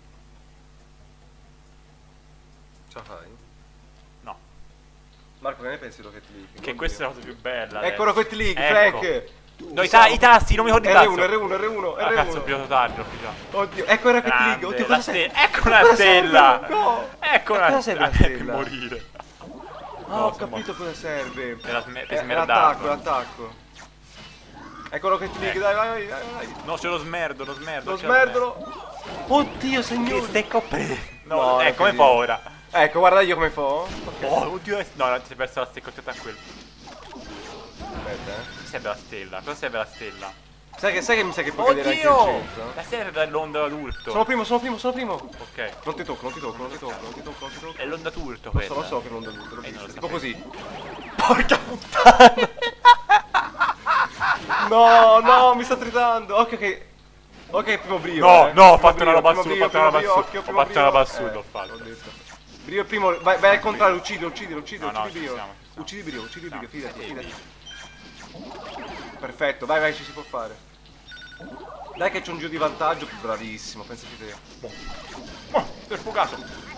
Ce la fai? No. Marco, che ne pensi di Rocket League? Che Non questa è dire. la cosa più bella. Ecco adesso. Rocket League, Ecco. Frank! No, i, ta- i tasti, non mi ricordo i R uno, tasti. R uno, R uno, Ah, R uno. cazzo, ho pilota tardi, ho pigiato. Oddio, ecco Rocket League. Grande, Oddio, la cosa serve? ste- ecco una Cosa stella. serve? No. Ecco E una cosa serve la stella. Per stella? morire. Ah, No, ho sono capito cosa serve. Per la sme- per È- è smerdarlo. l'attacco, l'attacco. Ecco Rocket League, Eh. dai, vai, vai, vai. No, c'è lo smerdo, lo smerdo. Lo c'è smerdolo. Oddio, Che signore. stai coprendo? No, No, eh, non come così. fa ora? Ecco, guarda io come fo. Oh, oddio, eh, no, ti sei persa la steccottata a quello. Aspetta, eh. Cosa serve la stella? Cosa serve la stella? Sai che, sai che mi sa che puoi cadere anche Oddio! il centro? La stella serve l'onda d'urto. Sono primo, sono primo, sono primo. Ok. Non ti tocco, non ti tocco, non ti tocco, non ti tocco, non ti tocco. È l'onda d'urto Lo quella. so, lo so che non ho dovuto, l'ho Eh, visto. non lo Tipo sapevo. così. Porca puttana! No, no, mi sta tritando. Occhio che... Ok, primo brio. No, eh. no, ho Primo fatto una brio, roba primo assurda, brio, ho fatto una primo roba brio, assurda. occhio, Ho primo fatto una roba brio. assurda, Eh, ho fatto. l'ho detto. Brio il primo, vai, vai al contrario, uccidilo, uccidilo, uccidilo, No, no, uccidi ci Brio. siamo, ci siamo. Uccidi Brio, uccidi Brio, Ci siamo. fidati, Eh, fidati. Perfetto, vai, vai, ci si può fare. Dai che c'è un giro di vantaggio, bravissimo, pensaci te. Oh, si è sfugato.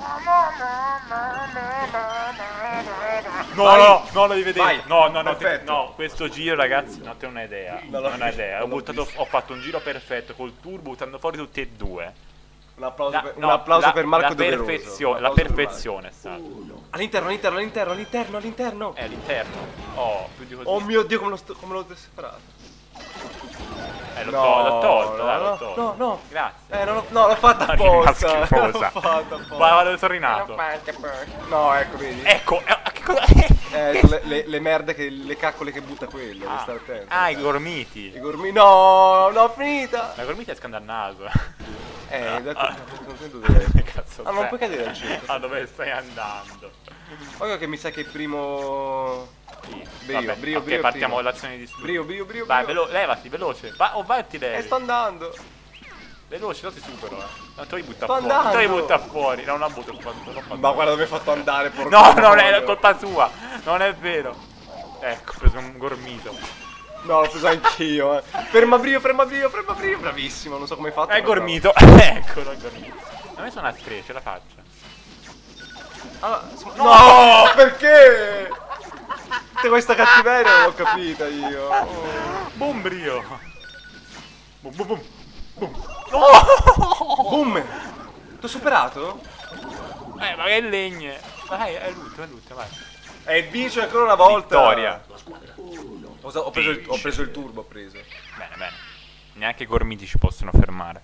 No, Vai. no, no, lo devi vedere. Vai. No, no, no, te- Perfetto. no, questo giro, ragazzi, non te una idea. Non l'ho Non hai idea. Ho, non l'ho buttato, visto. ho fatto un giro perfetto col turbo, buttando fuori tutti e due. Un applauso, La- per, un no, applauso la- per Marco la Doveroso. perfezione, Un la applauso per perfezione è stata. Marco. All'interno, all'interno, all'interno, all'interno, all'interno. È all'interno. Oh, più di così. Oh mio Dio, come lo, sto, come l'ho separato. Eh, l'ho, No, to- l'ho tolto, no, dai, l'ho no, tolto. no, no. Grazie. Eh, non l'ho, no, l'ho fatta Ma che una apposta. L'ho schifosa. fatta apposta. Guarda dove sono rinato. No, ecco, vedi. Ecco, eh, che cosa? Eh, sono le, le, le merde, che, le caccole che butta quello. devi Ah, stare attento. ah, i gormiti. I gormi. No, no, finita. La gormita è scandannato. Eh, da contento dove. Che cazzo Ah, non sei? puoi cadere al centro. Ah, dove stai andando? Occhio che mi sa che il primo. Sì. Brio, Vabbè, brio, ok, brio partiamo primo. l'azione di Brio, brio, brio. Vai, brio. velo- levati, veloce. Va, oh, vai e ti levi. Eh, sto andando. Veloce, non ti supero, eh. Non te li butta Sto fuori. andando. Non te li butta fuori. No, non la butto fuori. non l'ho fatto. Ma guarda dove hai fatto andare, porco. No, non è Dio. colpa sua. Non è vero. Ecco, ho preso un gormito. No, l'ho preso anch'io, eh. Ferma Brio, ferma Brio, ferma Brio. Bravissimo, non so come hai fatto. È ma gormito. Eccolo, è gormito. A me sono a tre, ce la faccio. bravo. Ah, so- no, perché? Tutte questa cattiveria non l'ho capita io. Oh. Boom, brio. Boom, boom, boom. Boom. No! Boom! T'ho superato? Eh, ma che legne. Vai, è l'ultimo, è l'ultimo, vai. E vince ancora una volta. Vittoria. Ho, ho preso il, ho preso il turbo, ho preso. Bene, bene. Neanche i gormiti ci possono fermare.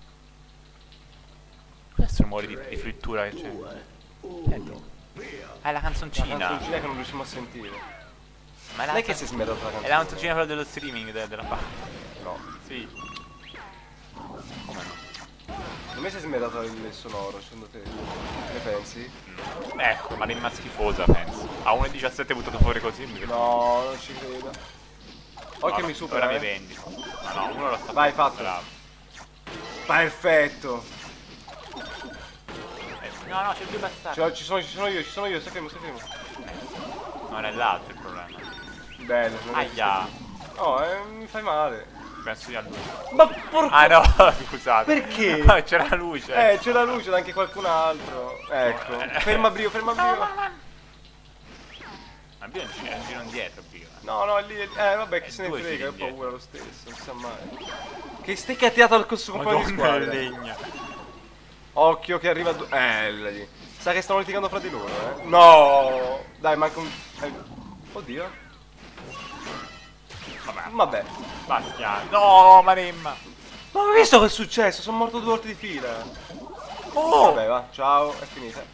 Questo rumore di, di frittura che c'è. Senti. Ah, è la La canzoncina. canzoncina che non riusciamo a sentire. Ma è la, Non è che si è smerata la è canzone. la canzoncina quella dello streaming de- della fa. No. Sì. Come no? Secondo me si è smerato il sonoro, secondo te? Che ne pensi? Mm. Ecco, ma rimane schifosa, penso. A uno e diciassette buttato fuori così. Mi No, non ci credo. Occhio che mi supera. Ora eh. mi vendi. Ma no, uno lo sta Vai, facendo. fatto. Bravo. Perfetto. Eh, No, no, c'è due bastardi. Ci, ci sono, ci sono io, ci sono io, stai fermo, stai fermo. Non è l'altro il problema. Bello. non è- Aia. Oh, eh, mi fai male. Penso io a lui. Ma porca. Ah no, scusate. Perché? No, c'era la luce. Eh, c'è la luce, c'è anche qualcun altro. Ecco. Ferma Brio, ferma Brio. Ma Bio è un giro- è un giro indietro, Bio. No, no, lì, eh, vabbè, che Eh, se ne due frega, ho giri paura lo stesso, non si sa mai. Che stai cattiato al suo compagno di Madonna squadra. legna. Occhio che arriva du- Eh, lì. Sa che stanno litigando fra di loro, eh. No! Dai, manca un. eh. Oddio. Vabbè, Vabbè. Bastiano. No, Maremma. Ma hai visto che è successo? Sono morto due volte di fila. Oh! Vabbè, va, ciao, è finita.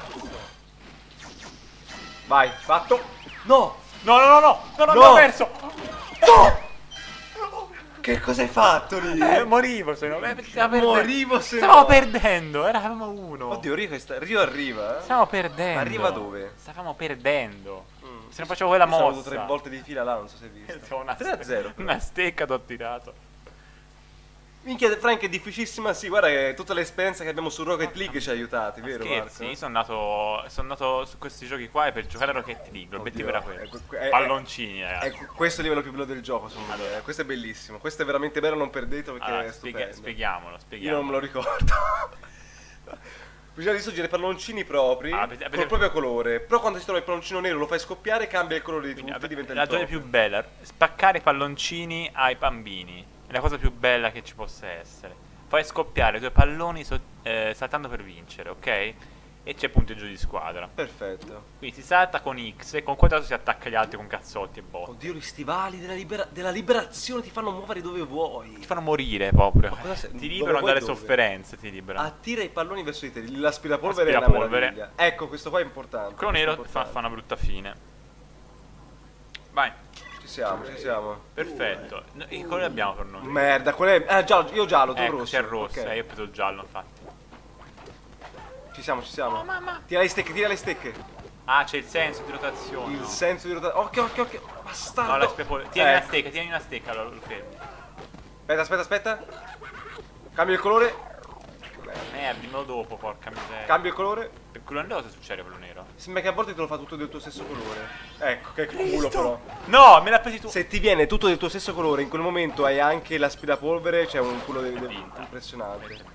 Vai, fatto. No! No, no, no, no, no, no, No. abbiamo perso. No! Che cosa hai fatto lì? Eh, morivo, se no. Eh, perché stavo perdendo. Morivo se Stavamo no. perdendo, eravamo uno. Oddio, Rio, sta... Rio arriva, eh? Stavamo perdendo. Arriva dove? Stavamo perdendo. Mm. Se non facevo quella Io sono mossa. avuto tre volte di fila là, non so se hai visto. Sono una, tre a zero. una stecca t'ho tirato. Minchia, Frank, è difficilissima, sì, guarda che tutte le esperienze che abbiamo su Rocket League ci ha aiutati, vero Scherzi, Marco? io sono andato, sono andato su questi giochi qua e per giocare a Rocket League. L'obiettivo Oddio, era quello. è que- que- è- Palloncini, ragazzi. Ecco, questo è il livello più bello del gioco, secondo me. eh. Questo è bellissimo, questo è veramente bello, non perdetelo perché Allora, è spiega- stupendo. spieghiamolo, Io spieghiamolo. non me lo ricordo. Bisogna distruggere i palloncini propri Ah, avete- col avete- proprio colore. Però quando si trova il palloncino nero lo fai scoppiare, cambia il colore di Quindi, tutti, vabbè, diventa la il gioia top. più bella, spaccare i palloncini ai bambini. È la cosa più bella che ci possa essere. Fai scoppiare i tuoi palloni so- eh, saltando per vincere, ok? E c'è punteggio di squadra. Perfetto. Quindi si salta con X e con quadrato si attacca gli altri con cazzotti e botte. Oddio, gli stivali della, libera- della liberazione ti fanno muovere dove vuoi. Ti fanno morire proprio. Ma cosa sei- Ti dove liberano vuoi, dalle dove? sofferenze, ti liberano. Attira i palloni verso di te. L'aspirapolvere è una Aspirapolvere. meraviglia. Ecco, questo qua è importante. Quello questo è nero fa, importante. fa una brutta fine. Vai, Ci siamo, ci siamo. perfetto. No, che colore abbiamo per noi? Merda, qual è? Ah, giallo, io giallo, tu Ecco, rosso. c'è il rosso, Ok. eh, io ho preso il giallo infatti. Ci siamo, ci siamo. Oh, mamma. Tira le stecche, tira le stecche. Ah, c'è il senso di rotazione. Il no? senso di rotazione. Occhio, occhio, occhio. Bastardo. No, la spepol- tieni una Ecco. stecca, tieni una stecca, allora lo fermi. Aspetta, aspetta, aspetta. Cambia il colore. merda, dimmelo dopo, porca miseria. Cambio il colore. Per quello nero cosa succede quello nero? Sembra che a volte te lo fa tutto del tuo stesso colore. Ecco, che culo però. No, me l'ha presi tu. Se ti viene tutto del tuo stesso colore, in quel momento hai anche l'aspirapolvere, c'è un culo de- de- Vinta. impressionante.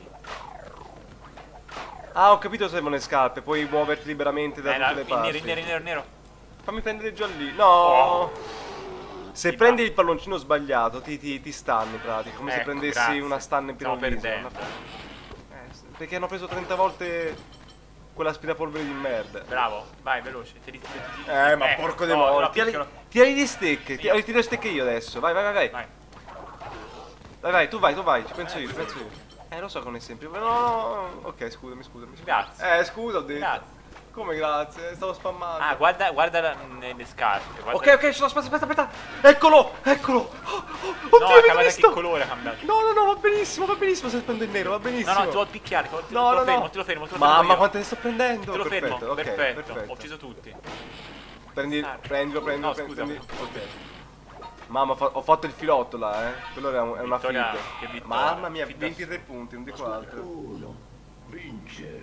Ah, ho capito, servono le scarpe, puoi muoverti liberamente da Eh, la- tutte le il parti. nero, il nero, il nero, il nero. Fammi prendere già lì. No! Oh. Se Ti prendi va. il palloncino sbagliato, ti, ti, ti stanni in pratica, come se Ecco, prendessi grazie. una stanna in pieno Stiamo viso. perdendo. Eh, s- perché hanno preso trenta volte quell'aspirapolvere di merda. Bravo, vai, veloce. Ti, ti, ti, ti- Eh, ma ecco, porco no, demonio. no, Tirali, picchialo. tirali di stecche. Via. Ti, tiro le stecche io adesso. Vai, vai, vai, vai. Vai. Vai, vai, tu vai, tu vai. Ci penso io, ci penso io. Eh, lo so che non è semplice. No, no, no. Ok, scusami, scusami. Grazie. Eh, scusa, ho detto. Grazie. Come grazie? Stavo spammando. Ah, guarda, guarda la- le, le scarpe. Guarda. Ok, ok, ce l'ho, aspetta, aspetta, aspetta. Eccolo, eccolo. Oh, oh, No, oddio, ha avete cambiato anche visto? il colore, ha cambiato. No, no, no, va benissimo, va benissimo se prendo il nero, va benissimo. No, no, ti vuoi picchiare. Te lo, te No, lo no, fermo, no. te lo fermo, te lo fermo. Mamma, io. quante ne sto prendendo? Te lo fermo. Perfetto, ok, Perfetto. perfetto. Ho ucciso tutti. Prendi, Bastardo. prendilo, prendilo, No, prendi- scusami. prendi- ok. Mamma, fa- ho fatto il filotto là, eh. Quello era un- è una Vittoria, figa. che vittoria. Mamma mia, Figa- ventitré punti, non dico altro. Uno vince.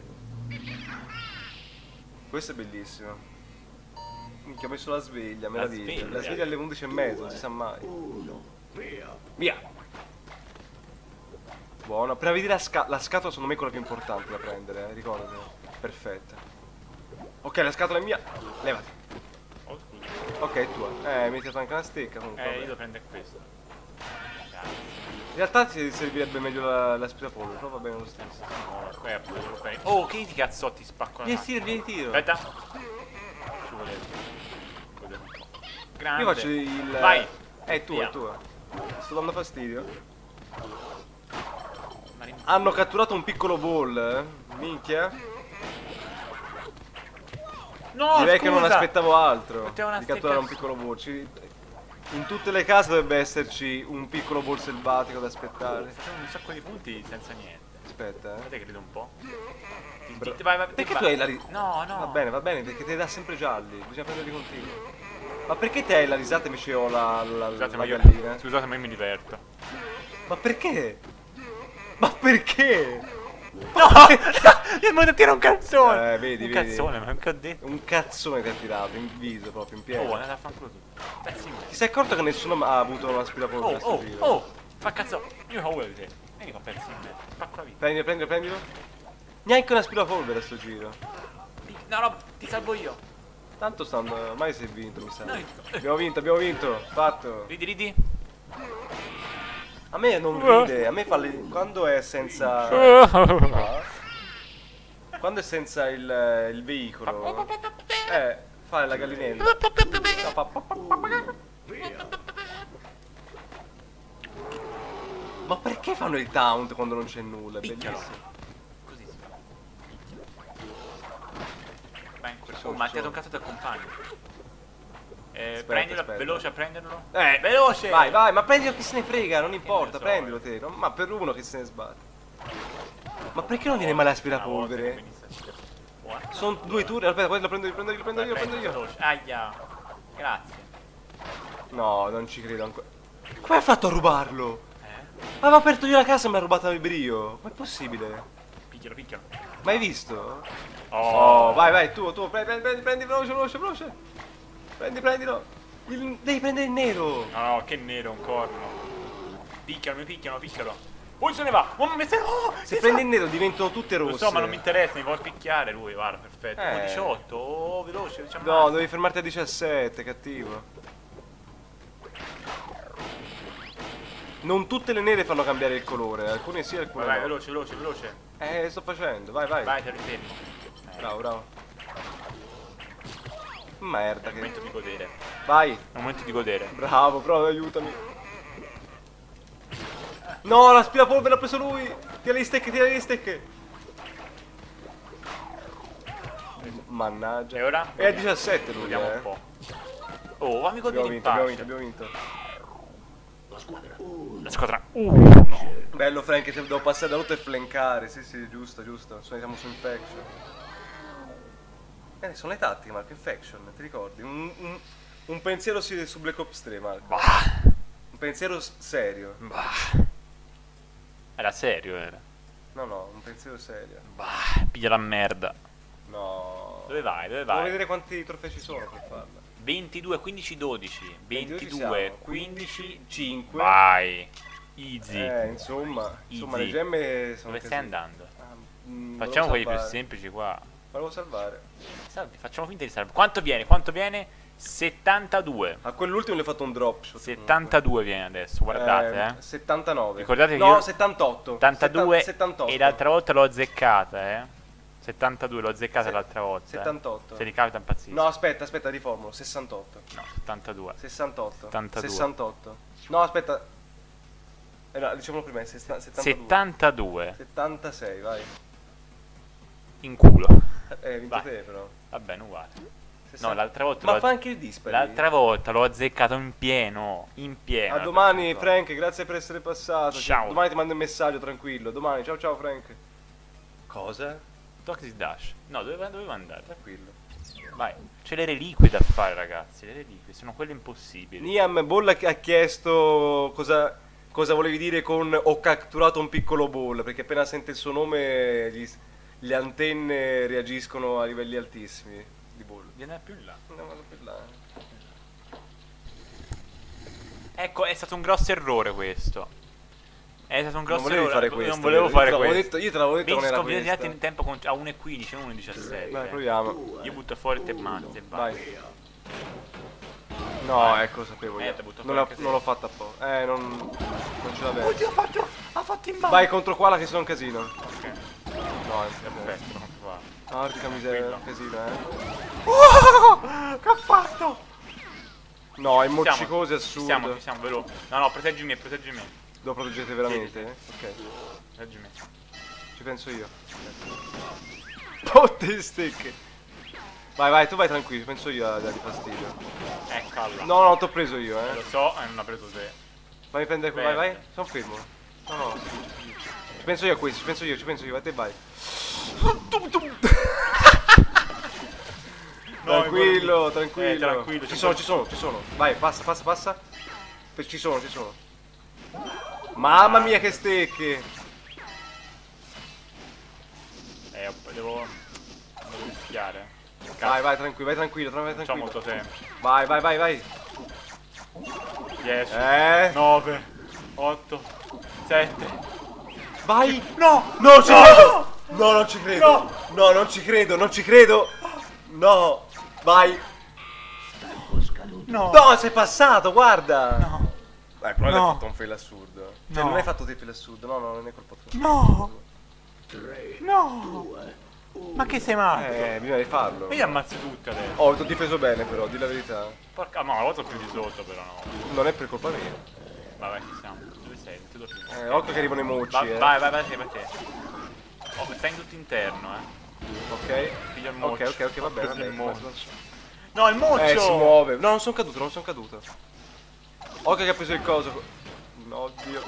Questo è bellissimo. Minchia, ho messo la sveglia, La meraviglia. sveglia. La sveglia alle undici e mezza, non si sa mai. Uno via. Via! Buono, per vedere la, sca- la scatola secondo me è quella più importante da prendere, eh, ricordati. Perfetta. Ok, la scatola è mia. Levati. Oh, scusa. Ok, è tua. Eh, mi hai tirato anche una stecca comunque. Eh, vabbè. io devo prendere questo. Grazie. In realtà ti servirebbe meglio la, l'aspirapolvere, però va bene lo stesso. No, qui è pure lo fai. Oh, che ti cazzotti spacco la Vieni mano. tiro, vieni tiro. Aspetta. Ci vuole. Godere un po'. Grande. Io faccio il... Vai. È tua, Via. è tua. Sto dando fastidio. Ma rim- Hanno catturato un piccolo ball, eh? Minchia. No, Direi che non scusa. aspettavo altro Mettevo una di catturare un stecca- piccolo ball. Ci- In tutte le case dovrebbe esserci un piccolo ball selvatico da aspettare. Facciamo un sacco di punti senza niente. Aspetta, eh. Guardate che rido un po'. Ti- Bra- ti- vai, vai, Perché vai. tu hai la ri- No, no. Va bene, va bene, perché te ne dà sempre gialli. Bisogna prenderli continuo. Ma perché te hai la risata e invece ho la, la, Scusate, la ma io, gallina? scusate, ma io mi diverto. Ma perché? Ma perché? No! Io mi tiro un calzone! Eh, vedi, un vedi. calzone, ma che ho detto? Un cazzone ti ha tirato in viso proprio, in piedi. Oh, andate a fanculo tu. Pezzi in me. Ti sei accorto che nessuno ha avuto un aspirapolvere Oh, a sto oh, giro? oh! Fa cazzo! Io ho paura di te. Vieni qua, pezzi in me. Spacco la vita. Prendilo, prendilo, prendilo. Neanche un aspirapolvere a sto giro. No, no, ti salvo io. Tanto stanno. Ormai si è vinto, mi sa. No, io- Abbiamo vinto, abbiamo vinto. Fatto. Ridi, ridi. A me non ride, a me fa le... Quando è senza. Ah. Quando è senza il, il veicolo. Eh, fa la gallinella. No, fa- Ma perché fanno il taunt quando non c'è nulla? È Picchialo. bellissimo. Così si fa. Vai in quel... So, Oh, ma ti so. ha toccato del compagno. Eh, Aspetta, prendilo, aspetta. veloce a prenderlo. Eh, veloce! Vai, vai, ma prendilo chi se ne frega, non importa, ne so, prendilo te. non- Ma per uno che se ne sbatte. Ma perché non viene male aspirapolvere? Sono due turni, aspetta, poi lo prendo io, lo prendo io, lo prendo io, lo prendo io. Veloce. Aia. Grazie. No, non ci credo ancora. Come hai fatto a rubarlo? Eh? Avevo aperto io la casa e mi ha rubato il brio. Com'è possibile? Picchialo, picchialo. Ma hai visto? Oh, Oh, vai, vai, tu, tu, prendi, prendi, prendi, veloce, veloce, veloce. Prendi, prendilo. Il- devi prendere il nero. No, no, che nero, un corno. Picchialo, mi picchiano, picchialo. Poi se ne va. Oh, mi stai... oh, Se mi prendi sa- il nero diventano tutte rosse. Lo so, ma non mi interessa, mi vuole picchiare lui, guarda, perfetto. Eh. Oh, diciotto, oh, veloce, diciamo. No, devi fermarti a diciassette, cattivo. Non tutte le nere fanno cambiare il colore, alcune sì, alcune Vai, vai, no. veloce, veloce, veloce. Eh, sto facendo, vai, vai. Vai, te lo fermo. Eh, Bravo, bravo. Merda È il che... momento di godere. Vai. È il momento di godere. Bravo, bravo, aiutami. No, l'aspirapolvere l'ha preso lui. Tira le stecche, tira le stecche. Mannaggia. E ora? È a diciassette lui, Vediamo eh. un po'. Oh, fammi godere Abbiamo in vinto, abbiamo pace. vinto, abbiamo vinto. La squadra uno. La squadra uno. Bello Frank, che devo passare da rotto e flankare. Sì, sì, giusto, giusto. Sono- Siamo su Infection. Eh, sono le tattiche, Marco. Infection, ti ricordi? Un, un- un pensiero sì, su Black Ops tre, Marco. Bah, Un pensiero s- serio. bah. Era serio, era. No, no, un pensiero serio. Bah, piglia la merda. No. Dove vai? Dove Devo vai? vedere quanti trofei ci sono per farla. ventidue, quindici, dodici. ventidue ci ventidue, siamo, quindici, cinque. Vai. Easy. Eh, insomma, insomma le Easy. gemme sono Dove così. stai andando? Ah, mm, Facciamo volevo quelli più salvare. semplici qua. Volevo salvare. Salvi, facciamo finta di salvare. Quanto viene? Quanto viene? settantadue. A quell'ultimo gli ho fatto un drop shot. settantadue viene adesso, guardate, eh. settantanove. Ricordate che no, io- settantotto. settantadue settantotto. e l'altra volta l'ho azzeccata, eh. settantadue l'ho azzeccata Se- l'altra volta. eh. settantotto. Se li capita impazzisco. No, aspetta, aspetta, riformulo. sessantotto. No, settantadue. sessantotto. settantadue. sessantotto. No, aspetta. Eh no, diciamolo prima, è sessa- settantadue. settantadue. settantasei, vai. In culo. Eh, hai vinto Vai. te però. Va bene, uguale. sessanta. No, l'altra volta Ma l'ho fa anche il dispari. L'altra volta l'ho azzeccato in pieno, in pieno. A domani, Frank, grazie per essere passato. Ciao. Domani ti mando un messaggio, tranquillo. Domani, ciao ciao Frank. Cosa? Toxic Dash. No, dove dovevo andare? Tranquillo. Vai. C'è le reliquie da fare, ragazzi. Le reliquie sono quelle impossibili. Niam Bolla ha chiesto cosa, cosa volevi dire con ho catturato un piccolo ball, perché appena sente il suo nome gli- le antenne reagiscono a livelli altissimi di ball. Viene più in là. No, vado per là. Ecco, è stato un grosso errore questo. È stato un grosso Non volevi errore. fare Non questo. volevo io fare te l'avevo questo. detto- io te l'avevo detto che non era Vinco questa. in tempo con- a uno e quindici, non uno e diciassette. Dai, eh. proviamo. Io butto fuori te mazze e vai. Vai. No, ecco, lo sapevo Eh, io. te butto Non, fuori l'ho- anche te. non l'ho fatta apposta. Eh, non, non ce l'avevo. Oddio, ha fatto, ha fatto in mano. Vai contro qua che sono un casino. Ok, No, è perfetto. non fa. Porca miseria, è un casino, eh. Oh, che ha fatto? No, è Ci siamo, moccicoso, è Ci assurdo. siamo, ci siamo, veloce. No, no, proteggi me, proteggi me. Lo proteggete veramente? Sì, Ok, Proteggi me. ci penso io. Potte stick. Vai, vai, tu vai tranquillo, ci penso io a dargli fastidio. Eccola. No, no, t'ho preso io, Lo eh. so, e non ha preso te. Vai, prendere qui, Bene. vai, vai. Sono fermo. No, no. Ci penso io a questo, ci penso io, ci penso io, vai te vai. Tranquillo, Eh, tranquillo. tranquillo, Ci ci sono, può- ci sono, ci sono. Vai, passa, passa, passa. Per- Ci sono, ci sono. Mamma mia che stecche. Eh, ho- devo... Devo rischiare. Vai, vai, tranquillo, vai tranquillo, tra- vai Non c'ho tranquillo. molto tempo. Vai, vai, vai, vai. dieci, Eh. nove, otto, sette. Vai. No! No, ci credo. No, non ci credo. No, non ci credo, non ci credo. No. Vai. Tempo scaduto. No! No, sei passato, guarda. No! Dai, però No. hai fatto un fail assurdo. Cioè, No. non hai fatto te fail assurdo. No, no, non è colpa tua. No! Tre, No! due, uno. Ma che sei matto? Eh, bisogna farlo. Io li ammazzi tutte adesso. Oh, ti ho difeso bene, però, di la verità. Porca, ma una volta più di sotto però no. Non è per colpa mia. Vabbè, ci siamo. Dove sei? Non ti do più. Eh, occhio che arrivano i moci, Va- eh. Vai, vai, vai, vai, vai te. Oh, stai in tutto interno, eh. Ok. Piglia il Ok, mocio. ok, ok, va bene, va Preso il bene. mocio. No, il mocio! Eh, si muove. No, non sono caduto, non sono caduto. Occhio che ha preso il coso. No, oddio.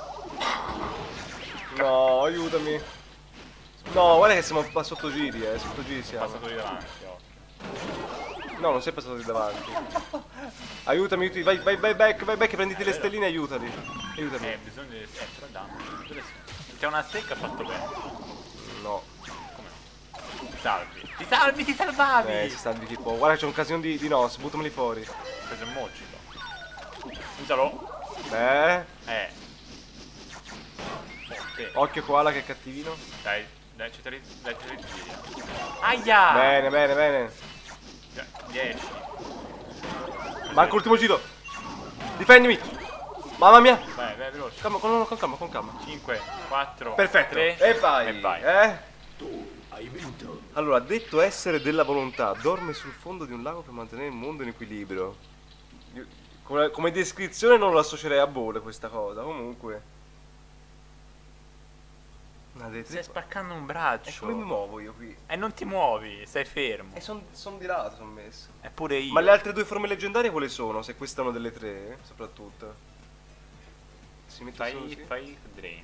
No, aiutami. No, guarda che siamo a sotto giri, eh. Sotto giri siamo. Passato di davanti, occhio. No, non sei passato di davanti. Aiutami, aiutami. Vai, vai, vai back, vai back, prenditi le stelline e aiutali. Aiutami. Eh, bisogna di... Eh, però dammi. Dove sei? C'è una stecca fatto bene. No. Come no? Ti salvi. Ti salvi, ti salvavi! Eh, si sta di tipo. Guarda, c'è un casino di, di nos, buttameli fuori. Ho preso il mocico. Usalo. Eh. Eh. Sì. Occhio koala che è cattivino. Dai, dai, ci tre, dai, tre giri. Aia! Bene, bene, bene. dieci. Manca l'ultimo giro. Difendimi. Mamma mia. Vai, vai, veloce. Calma, con, con calma, con calma. cinque, quattro, Perfetto. tre. E vai. E vai. Eh? Tu hai vinto. Allora, detto essere della volontà, dorme sul fondo di un lago per mantenere il mondo in equilibrio. Io- come, come descrizione non lo associerei a Ball questa cosa, comunque. Una delle tre- Stai spaccando un E braccio. come mi muovo io qui? E non ti muovi, stai fermo. E sono di lato, sono messo. Eppure io. Ma le altre due forme leggendarie quali sono? Se questa è una delle tre, soprattutto. Si mette solo Fai, così? fai drain.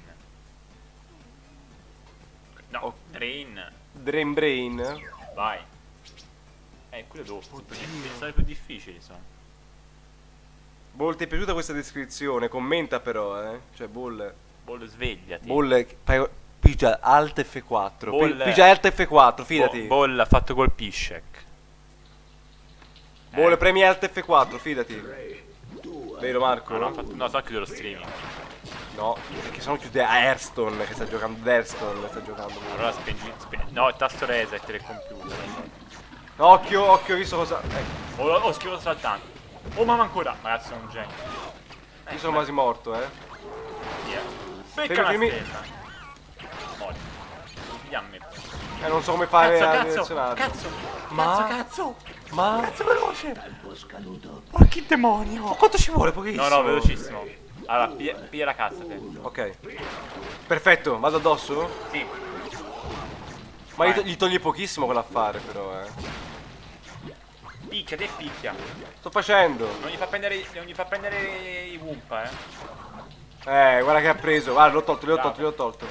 No, Oh. drain. Drain Brain? Vai. Eh, quello dopo. Sono più difficili, sono più difficili, sono. Ball, ti è piaciuta questa descrizione? Commenta però, eh. Cioè, Ball... Ball, svegliati. Ball, fai- Pigia Alt F quattro. Pi- Bolle. Pigia Alt F quattro, fidati. Bo- Boll ha fatto col Pishek. Vuole Eh. premi Alt F quattro, fidati. tre, due, Vero Marco? No, no, ha fatto- no, sto chiudo lo streaming. No, perché sono chiude a Hearthstone che sta giocando. Hearthstone sta giocando. Allora spengi, spen- no, il tasto reset del computer. Occhio, occhio, ho visto cosa. Ecco, Oh, oh, scrivo saltando. Oh, mamma ancora. Ragazzi, sono un genio. io sono quasi morto, eh. Via. Becca Fermi, una fermi. stella. Morto. Via a me. Eh, non so come fare Cazzo, a cazzo, direzionarlo. cazzo, Ma- cazzo, cazzo. Ma. Cazzo veloce. tempo scaduto. Ma che demonio. Ma quanto ci vuole? Pochissimo. No, no, velocissimo. Allora, piglia, piglia la cazza, te. Ok. Perfetto, vado addosso? Sì. Ma gli, Vai. to- gli togli pochissimo quell'affare, però, eh. Picchia, te picchia. Sto facendo. Non gli fa prendere, non gli fa prendere i Wumpa, eh. Eh, guarda che ha preso. Guarda, l'ho tolto, l'ho Bravo. tolto, l'ho tolto.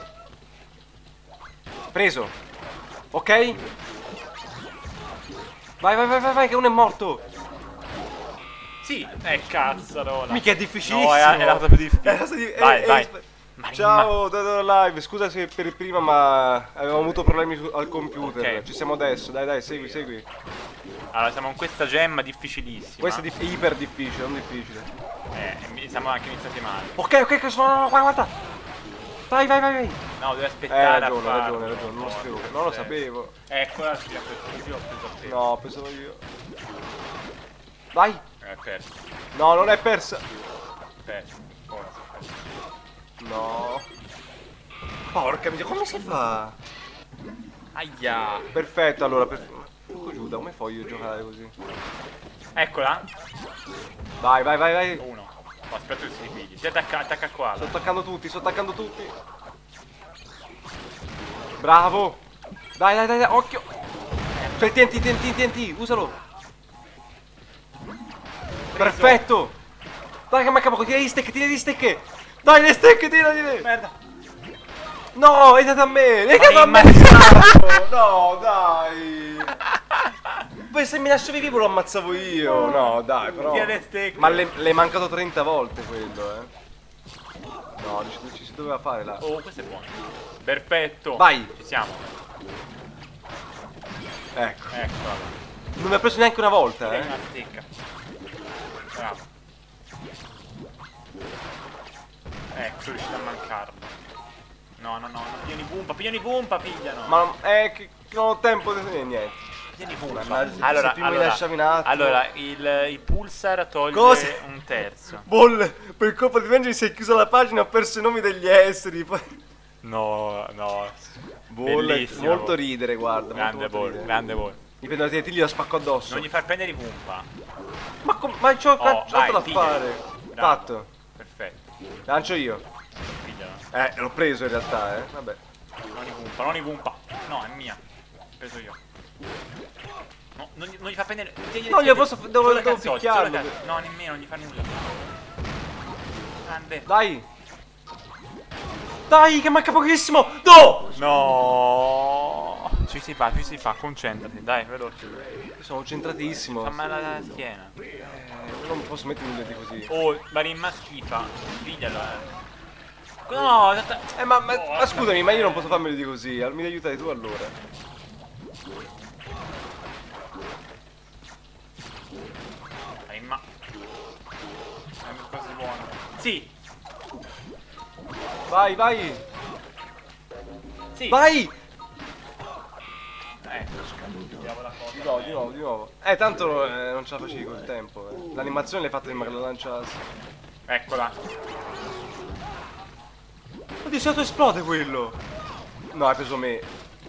Preso. Ok? Vai, vai, vai, vai, vai, che uno è morto. Sì. Eh, cazzarola. Mica è difficilissimo. No, è, è la cosa più difficile. È la cosa di- Vai, eh, vai. eh, Ma- Ciao, Dado Live, scusa se per prima ma avevamo avuto problemi su- al computer. Ok. Ci siamo adesso, dai dai, segui, segui. Allora, siamo in questa gemma difficilissima. Questo è dif- iper difficile, non difficile. Eh, e siamo anche iniziati male. Ok, ok, che sono, no, no, guarda, guarda. Vai, vai, vai, vai. No, devi Eh, aspettare. hai a ragione, hai farlo. ragione, hai ragione, non lo sapevo, non lo sapevo. Eccola, sì, ho preso, io ho preso a te. No, pensavo io. Vai. Eh, perso, No, non è persa. perso, forza, perso. No. Porca miseria, come si fa? Aia. Perfetto, allora, perfetto. Giuda, come voglio giocare così? Eccola. Vai, vai, vai, vai. Uno. Oh, aspetta che si ripigli. Ti attacca, attacca qua. Sto dai. attaccando tutti, sto attaccando tutti. Bravo. Dai, dai, dai, dai, occhio. C'è il T N T, T N T, T N T, usalo. Perfetto. Dai che manca poco, tira gli stack, tira gli stack. Dai, le stack, tirali. Merda. No, è dato a me, è Ma dato a me. immaginato. No, dai. Poi se mi lasciavi vivo lo ammazzavo io. No, dai, però. Tira le stecche. Ma le, le è mancato trenta volte quello, eh. No, ci, ci si doveva fare là. Oh, questo è buono. Perfetto. Vai. Ci siamo. Ecco. Eccola. Non mi ha preso neanche una volta, Tira eh. una stecca. Bravo. Ecco, sono riuscito a mancarlo. No, no, no, no, pigliano i Wumpa, pigliano i Wumpa, pigliano. Ma è che non ho tempo di eh, niente. pigliano i Wumpa. Mannaggia, se Allora, prima mi allora, lasciavi un attimo. allora il, il pulsar toglie Cosa? un terzo. Bolle, per colpa di Vengeance si è chiusa la pagina, ho perso i nomi degli esseri. Poi... No, no. Bolle, Bellissimo, molto Boll. ridere, guarda. Grande molto, molto ball, ridere. grande ball. Mi prendo la T N T, gliela spacco addosso. Non gli far prendere i Wumpa. Ma, com- ma c'ho Oh, c'ho altro da vai, piglialo. fare. Bravo. Fatto. Perfetto. Lancio io. Piglialo. Eh, l'ho preso in realtà, eh. Vabbè. Non i Wumpa, non i Wumpa. No, è mia. L'ho preso io. No, non, gli- non gli fa prendere. tieni- No, glielo tieni- posso- devo- solo devo cazzotti, picchiarlo. solo cazzo- No, nemmeno, non gli fa nulla. Grande. Dai. Dai, che manca pochissimo. No! No. Ci si fa, ci si fa, concentrati, dai, veloce. Sono concentratissimo. Fa male alla schiena. Eh, non posso mettermi di così. Oh, Marimma schifa. Piglialo, eh. No, aspetta. Eh, ma, ma- Oh, ma scusami, ma io non posso farmeli di così. Mi devi aiutare tu allora. Marimma. Fammi cose buone. Sì, Vai, vai. sì. Vai. Eh, tiriamo la cosa. Di nuovo, di nuovo, di nuovo. Eh, tanto eh, non ce la facevi col tempo. Eh. L'animazione l'hai fatta prima che lo lanciassi. Eccola. Oddio, se auto-esplode quello. No, hai preso me.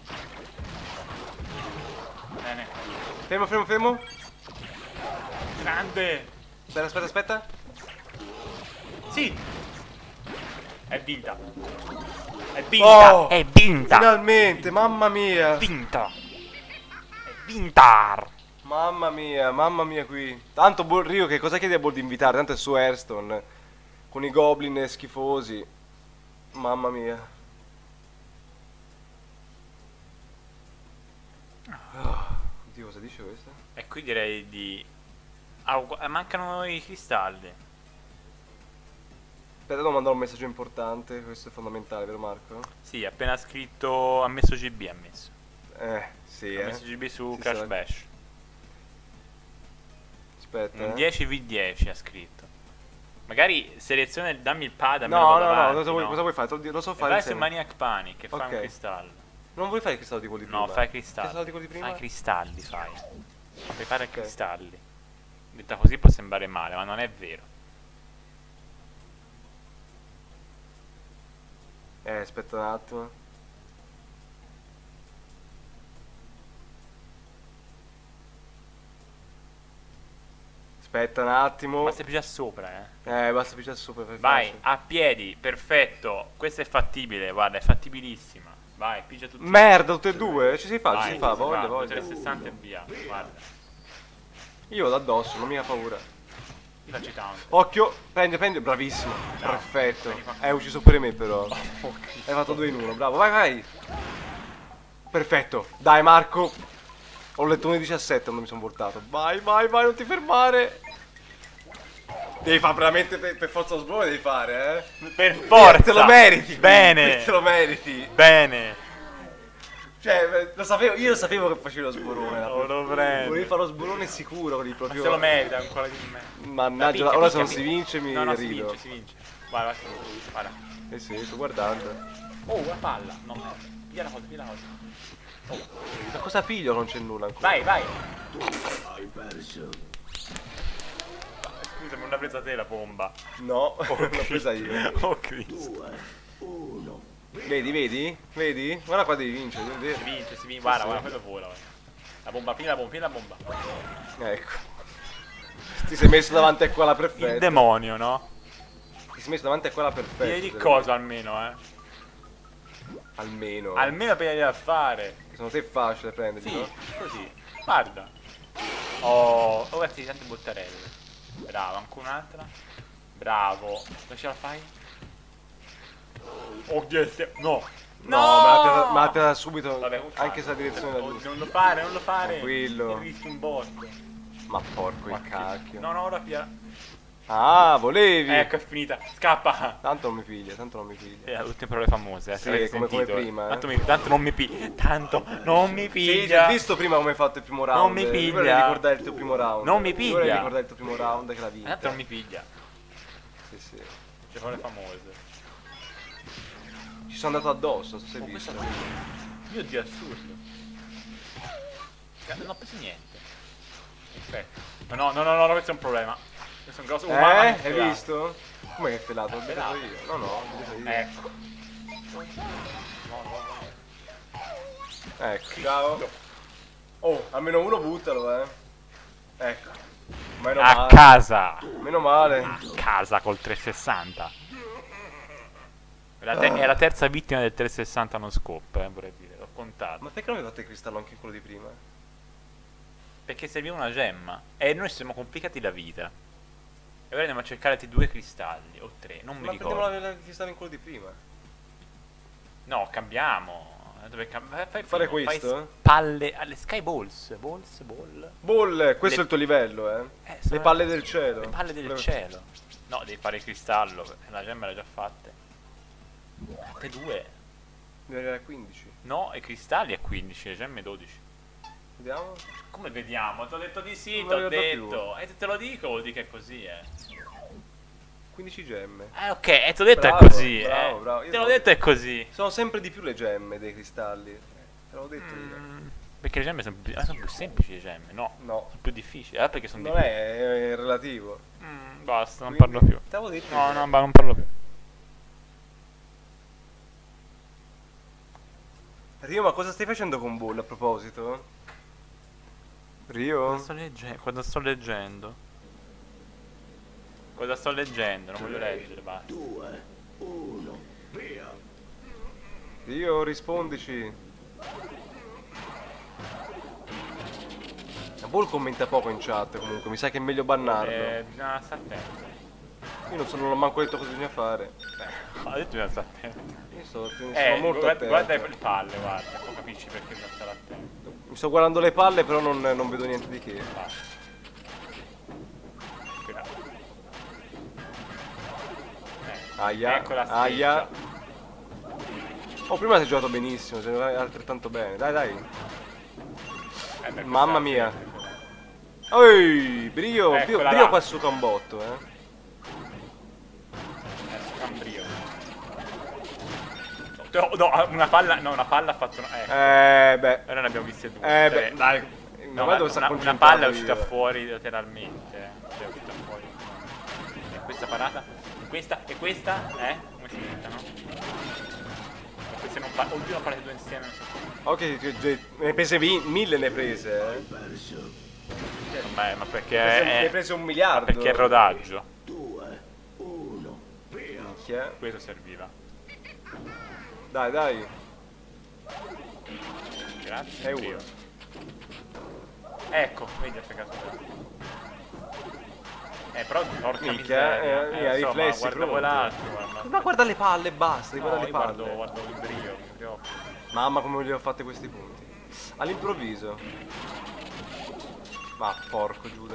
Bene. Fermo, fermo, fermo. Grande. Aspetta, aspetta, aspetta. Sì. È vinta. È vinta. Oh, è vinta. finalmente, mamma mia. vinta. È vinta. Mamma mia, mamma mia qui. Tanto Bull- Rio, che cosa chiedi a Bull di invitare? Tanto è su Hearthstone. Con i goblin schifosi. Mamma mia. Oddio, cosa dice questa? E qui direi di... Ah, gu- mancano i cristalli. Aspetta, devo mandare un messaggio importante, questo è fondamentale, vero Marco? Sì, appena scritto, ha messo G B, ha messo. Eh, sì, Ha eh. messo G B su Sì, Crash sì. Bash. Aspetta, Un eh. dieci vu dieci ha scritto. Magari seleziona, dammi il pad, a me No, lo no, vado no, avanti, cosa vuoi, no? cosa vuoi fare? Te lo di- Lo so E fare vai su insieme. Maniac Panic che fa Ok. un cristallo. Non vuoi fare il cristallo di quelli di prima? No, fai cristalli. Cristallo di quelli di prima? Fai cristalli, fai. Prepara Ok. cristalli. Detta così può sembrare male, ma non è vero. Eh, aspetta un attimo. Aspetta un attimo. Ma sei già sopra, eh. Eh, basta pigiare sopra per Vai, facile. a piedi, perfetto. Questa è fattibile, guarda, è fattibilissima. Vai, pigia tutti. Merda, tutte e due? Ci si fa, Vai, ci si fa, si voglia, fa, voglia. trecentosessanta e via, guarda. Io vado addosso, non mi ha paura. Io faccio tanto. Occhio, prendi, prendi, bravissimo. Bravo. Perfetto. Prendi qua. Hai ucciso pure me però. Oh, Hai fatto due in uno, bravo, vai, vai. Perfetto. Dai Marco. Ho letto uno e diciassette quando mi sono voltato. Vai, vai, vai, non ti fermare. Devi fare veramente per, per forza lo sbrone, devi fare, eh. Per forza! Te lo meriti. Bene! Te lo meriti. Bene! Cioè, lo sapevo, io lo sapevo che facevi lo sborone. Oh, lo prendo. Volevi fare lo sborone sicuro lì Ma proprio. se lo merita ancora di me. Mannaggia, Picchia, ora se picchia, non si picchia. vince mi No, no, si rido. vince, si vince. Guarda, guarda. Eh sì, sto guardando. Oh, una palla. No, merda. Piglia la cosa, piglia la cosa. Ma cosa piglio? Non c'è nulla ancora. Vai, vai. Hai perso. Scusami, non l'ha presa te la bomba. No, l'ho presa io. Oh, Cristo. Due. Uno. Vedi, vedi? Vedi? Guarda qua devi vincere. devi Si vedere. vince, si vince. Guarda, guarda, quello vola. guarda. La bomba, piglia la bomba, piglia la bomba. Ecco. Ti sei messo davanti a quella Il perfetta. demonio, no? Ti sei messo davanti a quella perfetta. Piglia di se- cosa almeno, eh. Almeno. Almeno piglia da fare. Secondo te è facile prenderli, Sì, no? così. Guarda. Oh, oh, guarda, tante bottarelle. Bravo, ancora un'altra. Bravo. Come ce la fai? Oddio, ste- no. No, me la tira- me la tira subito. Vabbè, con anche calma. se la direzione è la Oh, giusta. non lo fare, non lo fare. Tranquillo. Ho visto un botto. Ma porco Ma il che- cacchio. No, no, ora piglia. Ah, volevi. Ecco, è finita. Scappa. Tanto non mi piglia, tanto non mi piglia. Eh, tutte parole famose, eh. Sì, se avete come- come sentito, eh. prima, eh. Tanto, mi, tanto non mi piglia. Tanto non mi Sì, piglia. hai visto prima come hai fatto il primo round? Non mi Io piglia. vorrei ricordare il tuo primo round. Non mi Io piglia. vorrei ricordare il tuo primo round che l'ha vinta. Tanto non mi piglia. Sì, sì. Tutte parole famose. Ci sono andato addosso, se hai Oh, visto. questo Dio Dio, assurdo. Non ho preso niente. Perfetto. Ma no, no, no, no, questo è un problema. Questo è un grosso. Eh, Oh, mamma, che hai felato. visto? Come che pelato? L'ho Pelato. preso io. No, no, l'ho preso io. Ecco. No, no, no. Ecco, ciao. Oh, almeno uno buttalo, eh. Ecco. Meno A male. casa. Meno male. A casa col trecentosessanta. È la, te- è la terza vittima del trecentosessanta non scope, eh, vorrei dire. L'ho contato. Ma perché non avevi fatto il cristallo anche in quello di prima? Perché serviva una gemma. E noi ci siamo complicati la vita. E ora andiamo a cercare altri due cristalli. O tre, non mi Ma ricordo. prendiamo il cristallo in quello di prima. No, cambiamo. Dove cam- fai- fai Fare prima, fai questo? palle alle Sky Balls. Balls, ball. Ball, questo Le- è il tuo livello, eh. Eh, Le sono- palle del cielo. Le palle del Le- cielo. No, devi fare il cristallo. perché La gemma l'ha già fatte. Fatte due. Devi arrivare a quindici. No, i cristalli a quindici, le gemme dodici. Vediamo. Come vediamo? Ti ho detto di sì, Non ti ho lo ricordo detto. E te lo dico, vuol dire che è così, eh. quindici gemme. Eh, ok, e ti ho detto Bravo, è così, bravo, eh. bravo. Io Te l'ho so- detto è così. Sono sempre di più le gemme dei cristalli. Te l'avevo detto io. Mm, perché le gemme sono più, ah, sono più semplici le gemme, no. No, Sono più difficili, eh, perché sono non di è, è relativo. più. Mm, basta, non Quindi- parlo più. Te l'avevo detto No, io. no, ma non parlo più. Rio, ma cosa stai facendo con Ball a proposito? Rio? Cosa sto, legge- cosa sto leggendo? Cosa sto leggendo? Non voglio leggere, basta. Due. Uno. Via. Rio, rispondici. Ball commenta poco in chat comunque, mi sa che è meglio bannarlo. Eh, bisogna stare attenti. Io non, so, non ho manco detto cosa bisogna fare. Ho detto bisogna stare attenti. Io sto, sono Eh, molto guarda, attento. guarda le palle, guarda, poi capisci perché bisogna stare attenti. Mi sto guardando le palle però non, non vedo niente di che. Basta. Spera. Ecco. Aia, Ecco la aia. scheggia. Oh, prima si è giocato benissimo, sei giocato altrettanto bene. Dai, dai. Eh, beh, Mamma questa mia. è la scheggia. Oi, Brio, Brio, Eccola Brio là. qua su un botto, eh. Adesso cambrio. No, no, una palla, no, una palla ha fatto una... Ecco. Eh, beh. Ora ne abbiamo viste due. Eh, Cioè, beh, dai. no, Non ma vedo sta una, una concentrato palla è uscita io. fuori lateralmente. eh. Cioè, è uscita fuori. E questa parata. E questa, e questa, eh? Come si metta, no? E queste non parla. Oddio, non parlate due insieme. Non so. Ok, che- che- ne hai prese vi- mille, ne hai prese, Hai eh. perso. Ma, ma perché Ne hai prese- ne hai è, prese un miliardo. perché è rodaggio. Due, uno, via. Minchia. Questo serviva. Dai, dai. Grazie. È Brio. uno. Ecco, vedi, ha fregato. Eh, però porca Minchia, miseria. eh, Eh, eh, insomma, riflessi guardavo pronti. l'altro, guarda. Ma guarda le palle, basta, No, guarda le io palle. guardo, guardo il brio, mi preoccupo. Mamma come li ho fatte questi punti. All'improvviso. Ma porco Giuda.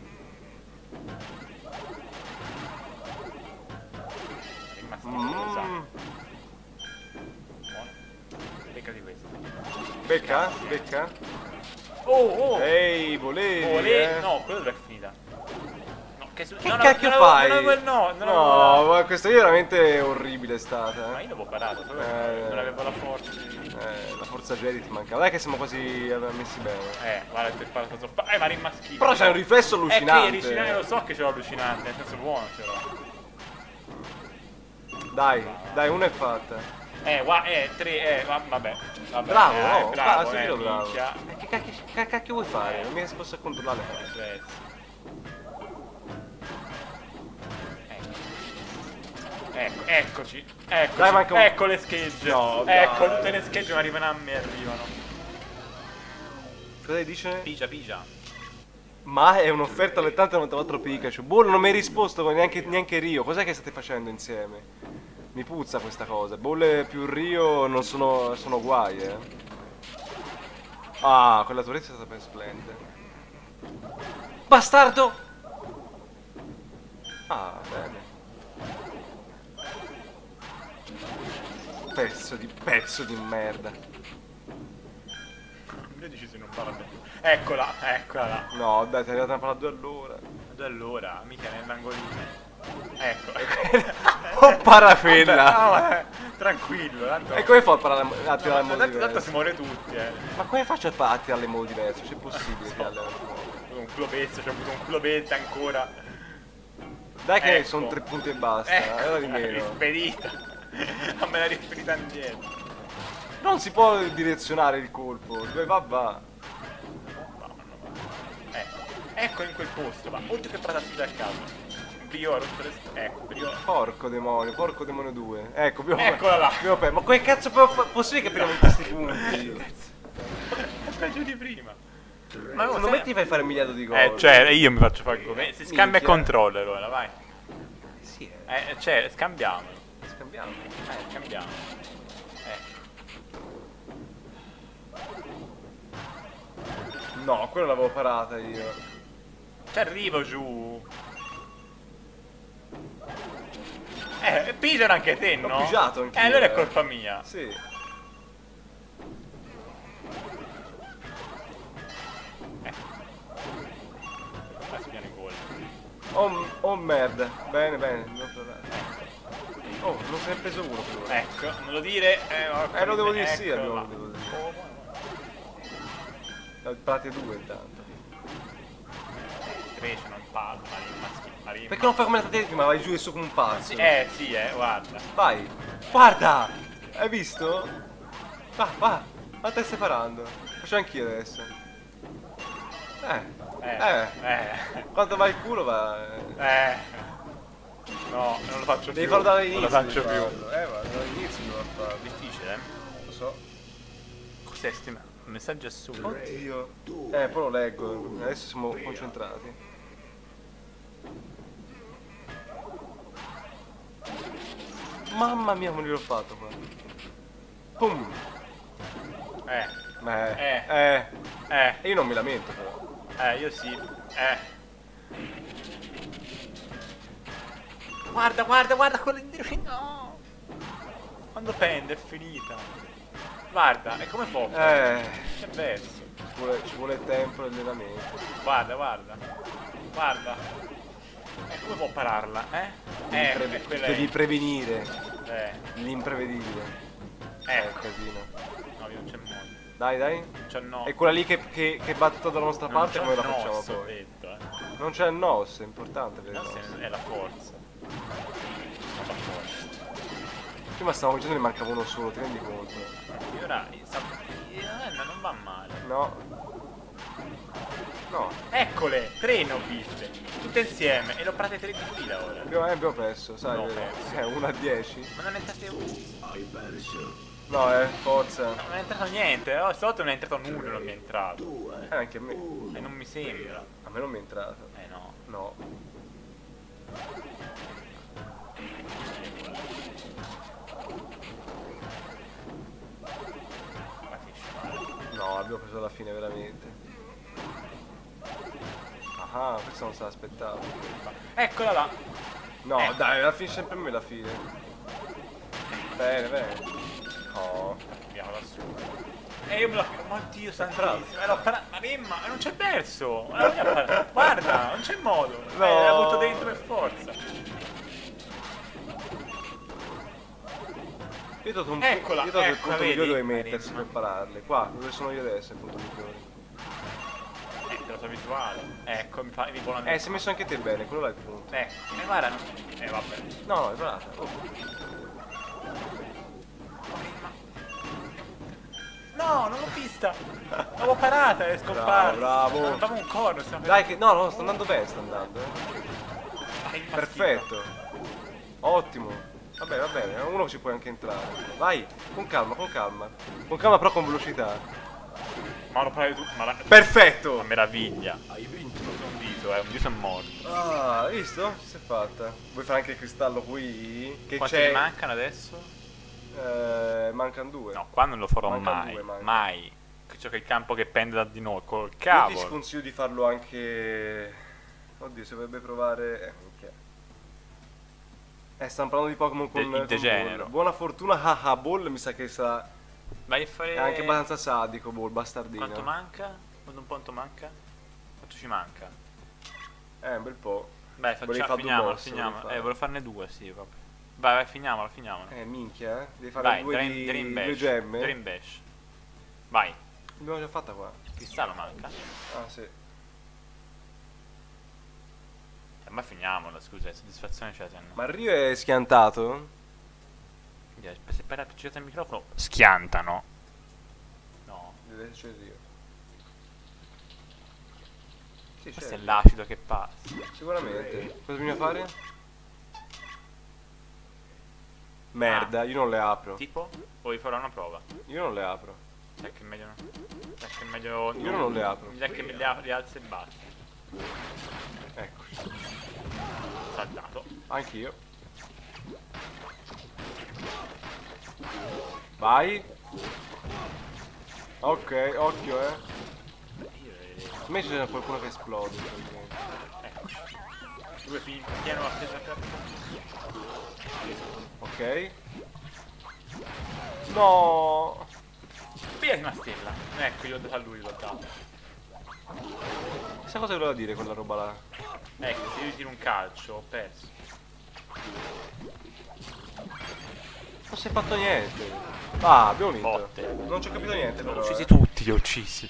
È rimasto Mm. buono. Becca di questo. Becca? Becca? Oh, oh! Ehi, volevi, Vole- eh? No, quello dov'è finita. No, che, su- Che no, no, cacchio non avevo- fai? Non avevo il no, non avevo No, la- ma questa è veramente orribile è Ma stata. io l'avevo parato, solo Eh. non avevo la forza. di- Eh, la forza Jedi ti mancava. Dai che siamo quasi eh, messi bene. Eh, guarda, ti ho sparato troppo. Eh, ma rimaschino. Però c'è un riflesso Eh, allucinante. che allucinante, lo so che ce l'ho allucinante, nel senso buono ce l'ho. Dai, dai, una è fatta. Eh, wa- eh, tre, eh, va- vabbè. vabbè Bravo, eh, no? bravo, Ah, sì, eh, io bravo. minchia. Eh, Che cacchio, che cacchio vuoi fare? Non mica si possa controllare. Riflessi. Ecco. Ecco, eccoci, eccoci, Dai, manca un- ecco le schegge. No, ecco, dai. tutte le schegge ma arrivano a me, arrivano. Cosa dice? Pigia, pigia. Ma è un'offerta all'ottanta novantaquattro Pikachu. Boh, non mi hai risposto neanche, neanche Rio. Cos'è che state facendo insieme? Mi puzza questa cosa. Bolle più Rio non sono, sono guai, eh. Ah, quella torrezza è stata ben splendida. Bastardo! Ah, bene. Pezzo di pezzo di merda. Io dici se non parlo più. Eccola, eccola là. No, dai, ti è arrivata una palla a due all'ora. Dove allora? Mica nell'angolino. Ecco. Oh, parafella! No, eh, tranquillo, tanto. E come fa a, parare, a tirare No, in modo tanto, tanto diverso? si muore tutti, eh. Ma come faccio a, a tirarle in modo diverso? C'è possibile tirarle in modo Ho avuto un clopezzo, c'ho avuto un clopezzo ancora. Dai che Ecco. sono tre punti e basta, Ecco, allora di l'ha meno. rispedita. Non me l'ha rispedita indietro. Non si può direzionare il colpo, dove va va. Ecco, ecco in quel posto, ma oltre che patatine dal caso. Brio ha rotto le sp- Ecco, Brio. Porco demonio, porco demonio due. Ecco, abbiamo, Eccola là. abbiamo perso. Ma come cazzo può fa- possibile che prendiamo questi punti? È peggio di prima. Ma secondo me ti fai fare un miliardo di gol. Eh, cioè, io mi faccio fare il gol. Eh, Si scambia Minchia. controller ora, vai. Sì, eh. Eh, cioè, scambiamolo. Scambiamo. Eh, scambiamo. Ecco. No, quello l'avevo parata io. Ci arrivo giù. Eh, pigiano anche te, L'ho no? pigiato anch'io, Eh, allora è eh. colpa mia. Sì. Ah, spiano i gol. Oh, oh merda. Bene, bene. Non oh, non se ne è preso uno per ora. Ecco, non lo dire. Eh, porca Eh, lo devo miseria, dire sì, ecco, allora va. lo devo dire. Oh, buono, buono. Parate due intanto. Tre sono in palma, maschi, marini. Perché non fai come la tattica, ma vai giù e su come un pazzo? Eh, sì, eh, guarda. Vai. Guarda! Hai visto? Va, va. Ma stai separando. Faccio anch'io adesso. Eh. Eh, Eh. eh, Quando va il culo va. eh. No, non lo faccio Devi più. farlo dall'inizio. Non lo faccio devi più. farlo. Eh, ma dall'inizio devo farlo. Difficile, eh? Lo so. Cos'è sti un messaggio assurdo? Oddio. Eh, poi lo leggo. Adesso siamo concentrati. Mamma mia, come l'ho fatto qua. Pum. Eh, Eh. Eh. Eh. eh, E io non mi lamento però. eh, io sì. Eh. Guarda, guarda, guarda quello indietro. No. Quando pende è finita. Guarda, e come fa? Eh, Che verso. ci vuole, ci vuole tempo e allenamento. Guarda, guarda. Guarda. E come può pararla, eh? Eh, Pre- è quella devi è... prevenire Eh, l'imprevedibile. È un ecco. casino. No, io non c'è modo. Dai, dai. Non c'è no. E quella lì che, che, che va tutta dalla nostra Non parte, c'è come la no, facciamo sto poi? detto, eh. Non c'è il N O S, è importante per il No, N O S. se- è la forza. Non la forza. Prima stavamo dicendo ne mancava uno solo, ti rendi conto? E ora il sab- il- eh, non va male. No. No, Eccole, tre ne ho viste. Tutte insieme. E l'ho parate tre di fila ora. abbiamo, eh, abbiamo perso, sai, No, vero? perso. Eh, uno a dieci. Ma non è entrato uno. Hai perso. No, eh, forza. No, non è entrato niente. Oh, stavolta non è entrato nulla, non mi è entrato. Due. Eh, anche a me. E non mi sembra. A me non mi è entrato. Eh no. No. Ma finisce male. No, abbiamo preso alla fine, veramente. Ah, questo non se l'aspettavo. Eccola là. No, Eh. dai, la finisce sempre a me la fine. Bene, bene. Oh. Andiamo lassù. E io me l'ho... Oddio santissimo. Eh, l'ho parata. Ma Remma, ma non c'è verso. Ma non mi ha parato. Guarda, non c'è modo. No. Eh, la butto dentro per forza. Io ti ho dato un Eccola, io ti ho dato il eccola, punto vedi? migliore dove mettersi Remma. per pararle. Qua, dove sono io adesso è il punto migliore. Eh, te lo so visuale. Ecco, mi fa mi buona Eh, si è messo anche te bene, quello là è il punto. Ecco, e guarda. Eh, vabbè. No, no, è parata. Oh. No, non l'ho vista. L'avevo parata e è scomparsa. Bravo, bravo. Andavo un corno. stiamo Dai, che no, no, sta andando bene, sta andando. Eh. È impazzita. Perfetto. Ottimo. Vabbè, va bene, uno ci può anche entrare. Vai, con calma, con calma. Con calma però con velocità. Ma lo parli tu. Ma la... Perfetto! Una meraviglia. Hai vinto. Un dito, eh, un dito è morto. Ah, hai visto? Si è fatta. Vuoi fare anche il cristallo qui? Che Quanti c'è. ne mancano adesso? Eh, mancano due. No, qua non lo farò Mancano mai. due, manca. Mai. C'è che il campo che pende da di noi. Col Io ti cavolo. sconsiglio di farlo anche. Oddio, si dovrebbe provare. Eh, minchia. Eh, stanno parlando di Pokémon con, De- il con degenero. Ball. Buona fortuna, haha, Ball mi sa che sarà. Vai a fare. È anche abbastanza sadico, Ball, bastardino. Quanto manca? Quanto un punto manca? Quanto ci manca? Eh, un bel po'. Beh, Volevi facciamo, fare due finiamola, boss, finiamola. volevi fare. Eh, volevo farne due, sì, proprio. Vai, vai, finiamola, finiamola. Eh, minchia, eh. Devi fare Vai, due Dream, di Dream due Bash. gemme. Dream Bash. Vai. L'abbiamo già fatta qua. Cristallo manca? Ah, sì. Eh, ma finiamola, scusa, soddisfazione c'è se no. Ma il Rio è schiantato? Minchia, Se per appiccicato il microfono schiantano. No. Deve esserci il Rio. Sì, Questo c'è. è l'acido che passa. Sicuramente. Cosa bisogna fare? Merda, io non le apro. Tipo? O vi farò una prova. Io non le apro. Sai che è meglio. Sai che è meglio. Io non le apro. Mi sa che me le apri alze e basta. Ecco. Saltato. Anch'io. Vai. Ok, occhio, eh. Io le vedevo. A me c'è qualcuno che esplode. Ecco. Due pin pieno appeso a Ok. No. Via una stella. Ecco, io l'ho dato a lui, l'ho dato. Chissà cosa voleva dire quella roba là. Ecco, se io tiro un calcio, ho perso. Non si è fatto niente. Ah, abbiamo vinto. Botte. Non ci ho capito niente Li ho però. uccisi eh. tutti, li ho uccisi.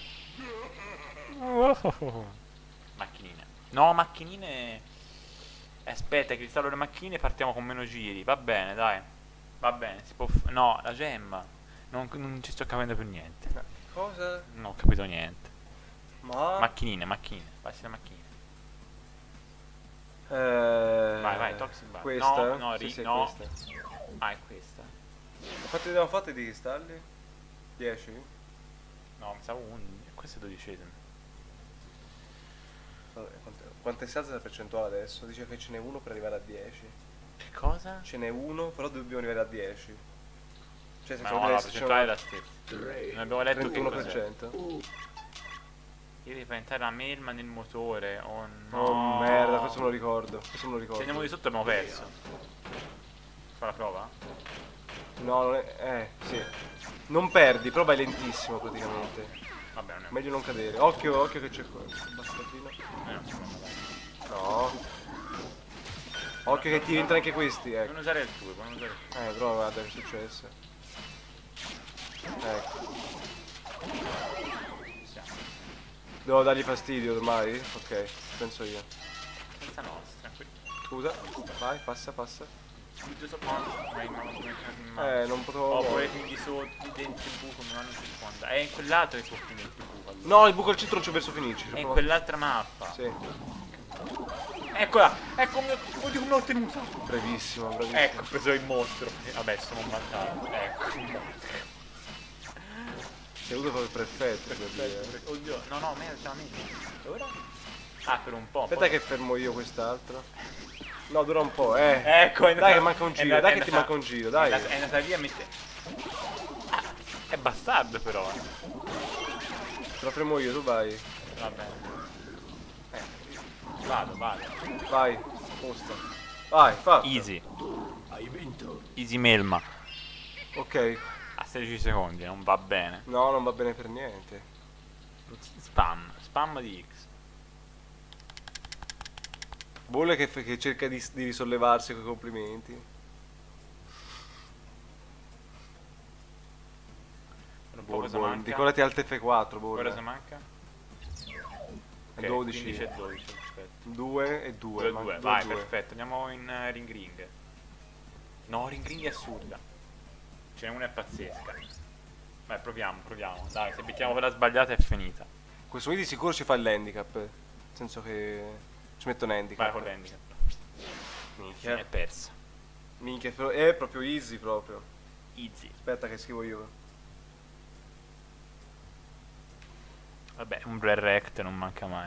Macchinine. No, macchinine. Aspetta, cristallo le macchine, partiamo con meno giri. Va bene, dai. Va bene, si può. f- No, la gemma. Non, non ci sto capendo più niente. Cosa? Non ho capito niente. Ma. Macchinine, macchinine. Passi le macchine. Eh... Vai, vai, Toxic Bar. Questa? No, no, sì, ri- sì, no. questa. Ah, è questa. Quanti abbiamo fatte di cristalli? dieci? No, mi sa undici. Questo è dodicesimo. Vabbè, quante, quante si alza la percentuale adesso? Dice che ce n'è uno per arrivare a dieci. Che cosa? Ce n'è uno, però dobbiamo arrivare a dieci. Cioè se Ma c'è no, un la adesso c'è percentuale è una la stessa. Tre. Non abbiamo letto che trentuno per cos'è. cento. Io devo diventare la melma nel motore. Oh no. Oh merda, questo me lo ricordo. Questo me lo Se ricordo. andiamo di sotto abbiamo perso. Fa la prova? No, non è. Eh, sì. Non perdi, però vai lentissimo praticamente. Vabbè, non è. Meglio non cadere. Occhio, occhio che c'è qua. Bastardino. Eh, non si può andare. No. Occhio che ti entra anche questi, ecco. Non usare il tuo, puoi non usare il tuo. Eh, però guarda che è successo. Ecco. Siamo. Devo dargli fastidio ormai? Ok, penso io. Senza nostra, qui. Scusa, vai, passa, passa. Subito sopra. Dai, ma non come caso in mano. Eh, non potevo. Oh, pure di sotto, di dentro il buco, ma non si può andare. È in quell'altro che si può finire il buco. Allora. No, il buco al centro non c'è verso finirci. È in quell'altra mappa. Sì, Eccola! Ecco come ho, oddio, come l'ho ottenuta! bravissimo, bravissimo. Ecco, ho preso il mostro. Eh, vabbè, sono un vantaggio. Ecco. Sei avuto proprio perfetto per dire. Oddio, no, no, me la metti. Ora? Ah, per un po'. Aspetta poi- che fermo io quest'altro. No, dura un po', eh. Ecco, è Dai andata- che manca un è giro, andata- dai è che ti andata- manca un giro, dai. È andata, è andata via, mette... Ah, è bastardo però. eh. Te lo fermo io, tu vai. Va bene. Eh, vado, vado. Vai, posta. Vai, fatto. Easy. Hai vinto. Easy Melma. Ok. A sedici secondi, non va bene. No, non va bene per niente. Spam. Spam di X. Bolle che, che cerca di, di risollevarsi con i complimenti. Un po' cosa Bolle, manca? ricordati Alt F quattro, Bolle. Cosa manca? Ok, dodici. quindici e dodici, perfetto. due e due. due e ma- due, due e vai, due. perfetto. Andiamo in uh, ring ring. No, ring ring è assurda. Ce n'è una è pazzesca. Vai, proviamo, proviamo. Dai, se mettiamo quella sbagliata è finita. Questo qui di sicuro ci fa l'handicap. Nel senso che ci mette un handicap. Vai con l'handicap. Minchia. È persa. Minchia, però- è proprio easy proprio. Easy. Aspetta che scrivo io. Vabbè, un Blur Rect non manca mai.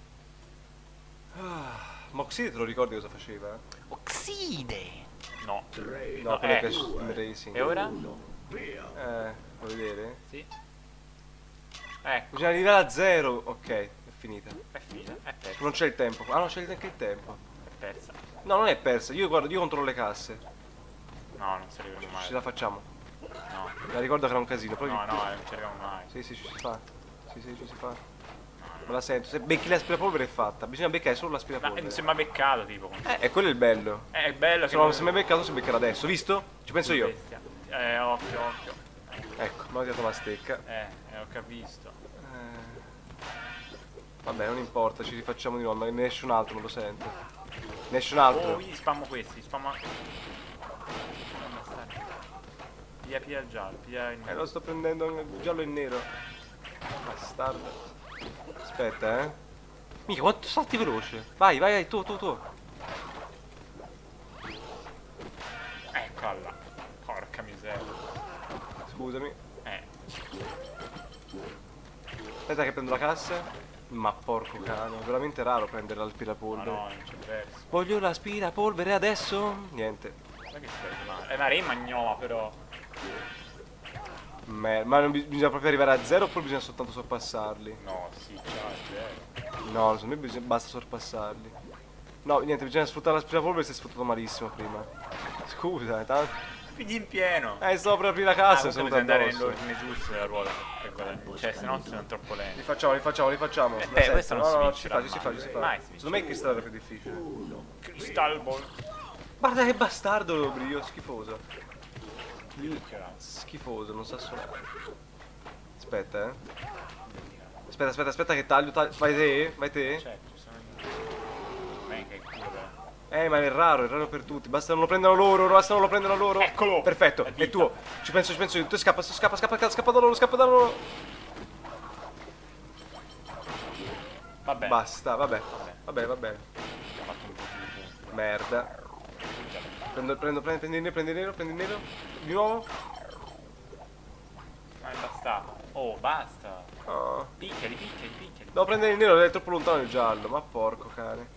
Ah, Moxie te lo ricordi cosa faceva? Oxide! No. tre, No, No, quello eh. che è Sim Racing. E ora? uno, via. Eh, vuoi vedere? Sì. Ecco, Bisogna arrivare a zero. Ok, è finita. è finita, è persa. Non c'è il tempo. Ah no, c'è anche il tempo. È persa. No, non è persa. Io guardo, io controllo le casse. No, non si arriva mai. Ce la facciamo. No, La ricordo che era un casino. Però no, no, non ci arriviamo mai. Sì, sì, ci si fa. Sì, sì, ci si fa. Me la sento. Se becchi l'aspirapolvere è fatta. Bisogna beccare solo Ma l'aspirapolvere. non si è mai beccato, tipo. Eh, e quello è il bello. Eh, è bello che Se non si è mai beccato, si beccherà adesso. Visto? Ci penso io. Bestia. Eh, occhio, occhio. Ecco, mi ha dato una stecca. Eh, eh, ho capito. Eh, Vabbè, non importa, ci rifacciamo di nuovo, ma ne esce un altro, me lo sento. Ne esce un altro. Oh, io spammo questi, spammo... Piglia, piglia il giallo, piglia il Eh, lo sto prendendo il giallo e il nero. Bastardo. Aspetta, eh. Mica, quanto salti veloce. Vai, vai, vai, tu, tu, tu. Eccola. Porca miseria. Scusami. Eh, Aspetta che prendo la cassa. Ma porco cane, è veramente raro prendere ma l'aspirapolvere. no, non c'è verso. Voglio l'aspirapolvere adesso? Niente. Ma che stai male? È una re magnoma, però. Me- ma non bi- bisogna proprio arrivare a zero oppure bisogna soltanto sorpassarli? No, sì, c'è zero. No, secondo me bisogna- basta sorpassarli. No, niente, bisogna sfruttare l'aspirapolvere, si è sfruttato malissimo prima. Scusa, tanto... Quindi in pieno. Eh, stavo per aprire la Ah, cassa e comunque sono bisogna andare addosso. nell'ordine giusto della ruota per guadagnare. Cioè, se no sono troppo lenti. Li facciamo, li facciamo, li facciamo. Eh, La beh, sento. questo non no, si no, no, vincerà ci fa, ci si fa, mai. ci si fa. Mai si vince. Secondo me questa era più difficile. Crystal Ball. Guarda che bastardo l'obrio, schifoso. Schifoso, non sa suonare. Aspetta, eh. Aspetta, aspetta, aspetta che taglio, taglio. Vai te? Vai te? Cioè, ci sono io. Beh, che culo però. Eh, ma è raro, è raro per tutti. Basta non lo prendano loro, basta non lo prendano loro. Eccolo! Perfetto, È è dita. tuo. Ci penso, ci penso io. Tu scappa, scappa, scappa, scappa da loro, scappa da loro. Vabbè. Basta, vabbè. Vabbè. Vabbè, vabbè. Abbiamo fatto un po' di punti. Merda. Prendo, prendo, prendo, prendi il nero, prendi il nero, prendi il nero. Di nuovo. Ma è bastato. Oh, basta. Oh. Picchiali, picchiali, picchiali. Devo prendere il nero, è troppo lontano il giallo. Ma porco cane.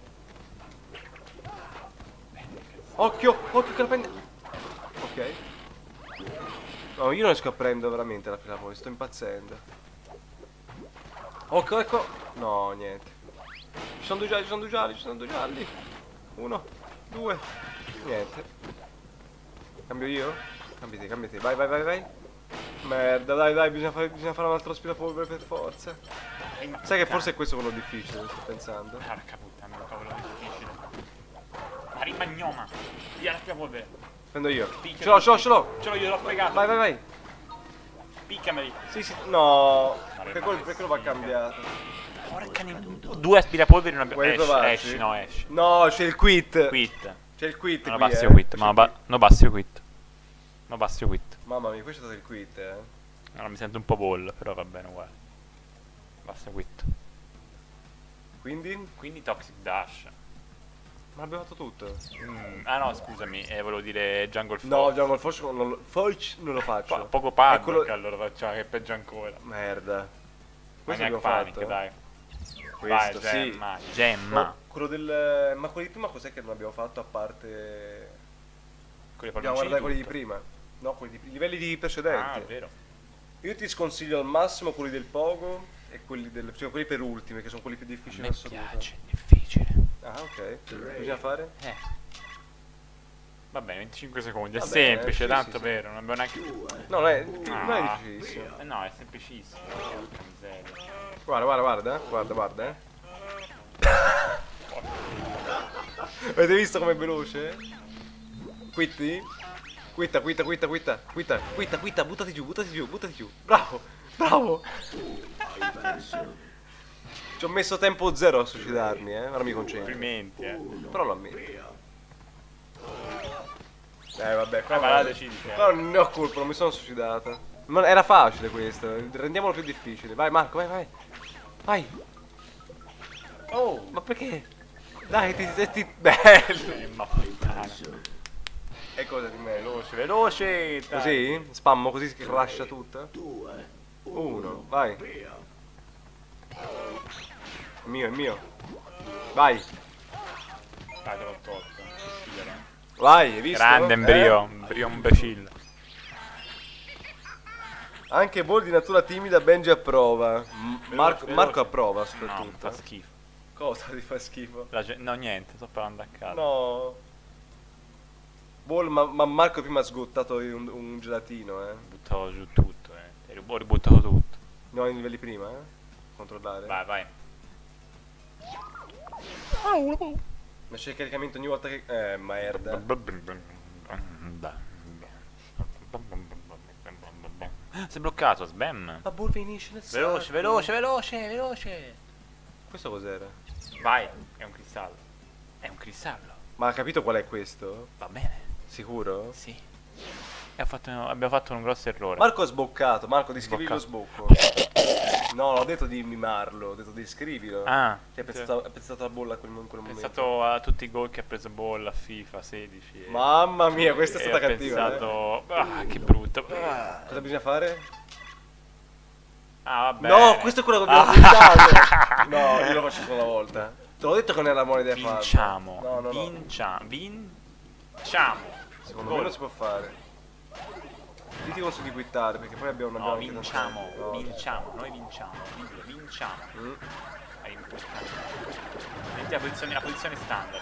Occhio, occhio che la prende. Ok. No, io non riesco a prendere veramente la prima volta, sto impazzendo. Ecco, ecco. No, niente. Ci sono due gialli, ci sono due gialli, ci sono due gialli. Uno, due. Niente. Cambio io? Cambi te, cambi te. Vai, vai, vai, vai. Merda, dai, dai, bisogna fare, bisogna fare un altro aspirapolvere per forza. Sai che forse è questo quello difficile, sto pensando. Porca puttana, lo cavolo difficile. Ma rimagnoma. Via l'aspirapolvere. Prendo io. Picchia, Ce l'ho, ce l'ho, ce l'ho. Ce l'ho io, l'ho fregato. Vai, vai, vai. Piccameli. Sì, sì. No. Vabbè, Per ma quello, che per quello va sfiga. cambiato. Porca ne... Due aspirapolveri non abbiamo. Vuoi Esci, provarci? esci, no, esci. No, c'è il quit. Quit. C'è il quit Non qui, basti eh. io quit. C'è Ma il ba... no basti io quit. No basti io quit. Mamma mia, questo è stato il quit, eh. Allora mi sento un po' ball, però va bene uguale. Basta quit. Quindi? Quindi Toxic Dash. Ma abbiamo fatto tutto. Mm, ah no, scusami, eh, volevo dire Jungle Force. No, Jungle Force non lo, Forge non lo faccio. Po- poco padlock, quello- allora facciamo, che è peggio ancora. Merda. Questo Maniac abbiamo Panic, fatto. dai. Questo, Vai, sì. Gemma. Gemma. No, quello del... Ma quelli di prima cos'è che non abbiamo fatto a parte... Con le Dobbiamo palloncine guardare quelli di tutto. prima. No, quelli di... i livelli di Ah, precedenti. è vero. Io ti sconsiglio al massimo quelli del Pogo e quelli del... cioè quelli per ultimi, che sono quelli più A difficili me in assoluto. piace, difficile. Ah, ok. Bisogna fare? Eh. Va bene, venticinque secondi, è Va bene, semplice, sì, tanto sì, sì. vero, non abbiamo neanche... No, non è, non è Ah. difficilissimo. Eh no, è semplicissimo. Porca miseria. Guarda, guarda, guarda, eh. Guarda, guarda, eh. Avete visto com'è veloce? Quitti? Quitta, quitta, quitta, quitta, quitta, quitta, quitta, buttati giù, buttati giù, buttati giù. Bravo, bravo. Hai perso. Ci ho messo tempo zero a suicidarmi, eh. Ora mi concentro. Complimenti, eh. Però lo ammetto. Via. Eh, vabbè, qua, Eh, ma la decidi te. qua non ne ho colpa, non mi sono suicidato. Ma era facile questo, rendiamolo più difficile. Vai, Marco, vai, vai. Vai. Oh, ma perché? Dai, ti... ti, ti... Bello. Eh, ma puttana. E cosa di meglio? Veloce, veloce. dai. Così? Spammo così che crasha tutto? Due. Uno, vai. Via. È mio, è mio. Vai. Dai, te l'ho tolto. Figlio, Vai, hai visto? grande Eh? embrio, embrio imbecille. Anche Ball di natura timida, Benji approva. M- Marco, veloce. Marco approva No, soprattutto. fa schifo. Cosa ti fa schifo? La ge- no, niente, sto parlando a caso. No. Ball, ma, ma Marco prima ha sgottato un, un gelatino, eh. Buttavo giù tutto, eh. Ho ributtato tutto. No, i livelli prima, eh. Controllare. Vai, vai. Ma c'è il caricamento ogni volta che... Eh, merda. Si è bloccato, sbam. Ma Ball finisce nel Veloce, sacco. veloce, veloce, veloce. Questo cos'era? Vai, è un cristallo. È un cristallo. Ma ha capito qual è questo? Va bene. Sicuro? Sì. E ho fatto- abbiamo fatto un grosso errore. Marco ha sboccato. Marco, descrivi lo Sboccato. sbocco. No, non ho detto di mimarlo, ho detto di descrivilo. Ah, Che ha pensato, ha pensato alla bolla a quel, in quel ho momento. pensato a tutti i gol che ha preso Ball a FIFA sedici. e- Mamma mia, questa è e stata ho cattiva. eh. pensato, ah, che brutto. Ah, Cosa bisogna fare? vabbè. No, questo è quello che abbiamo pensato. No, io lo faccio solo una volta. Te l'ho detto che non era buona idea farlo. Vinciamo. No, no, no. Vinciamo. Vinciamo. Secondo Gol. me non si può fare. Io ti consiglio di quittare perché poi abbiamo una No, anche tanto vinciamo. tempo. No. Vinciamo. Noi vinciamo. Vinciamo. Mm. È importante. Metti la posizione, la posizione standard.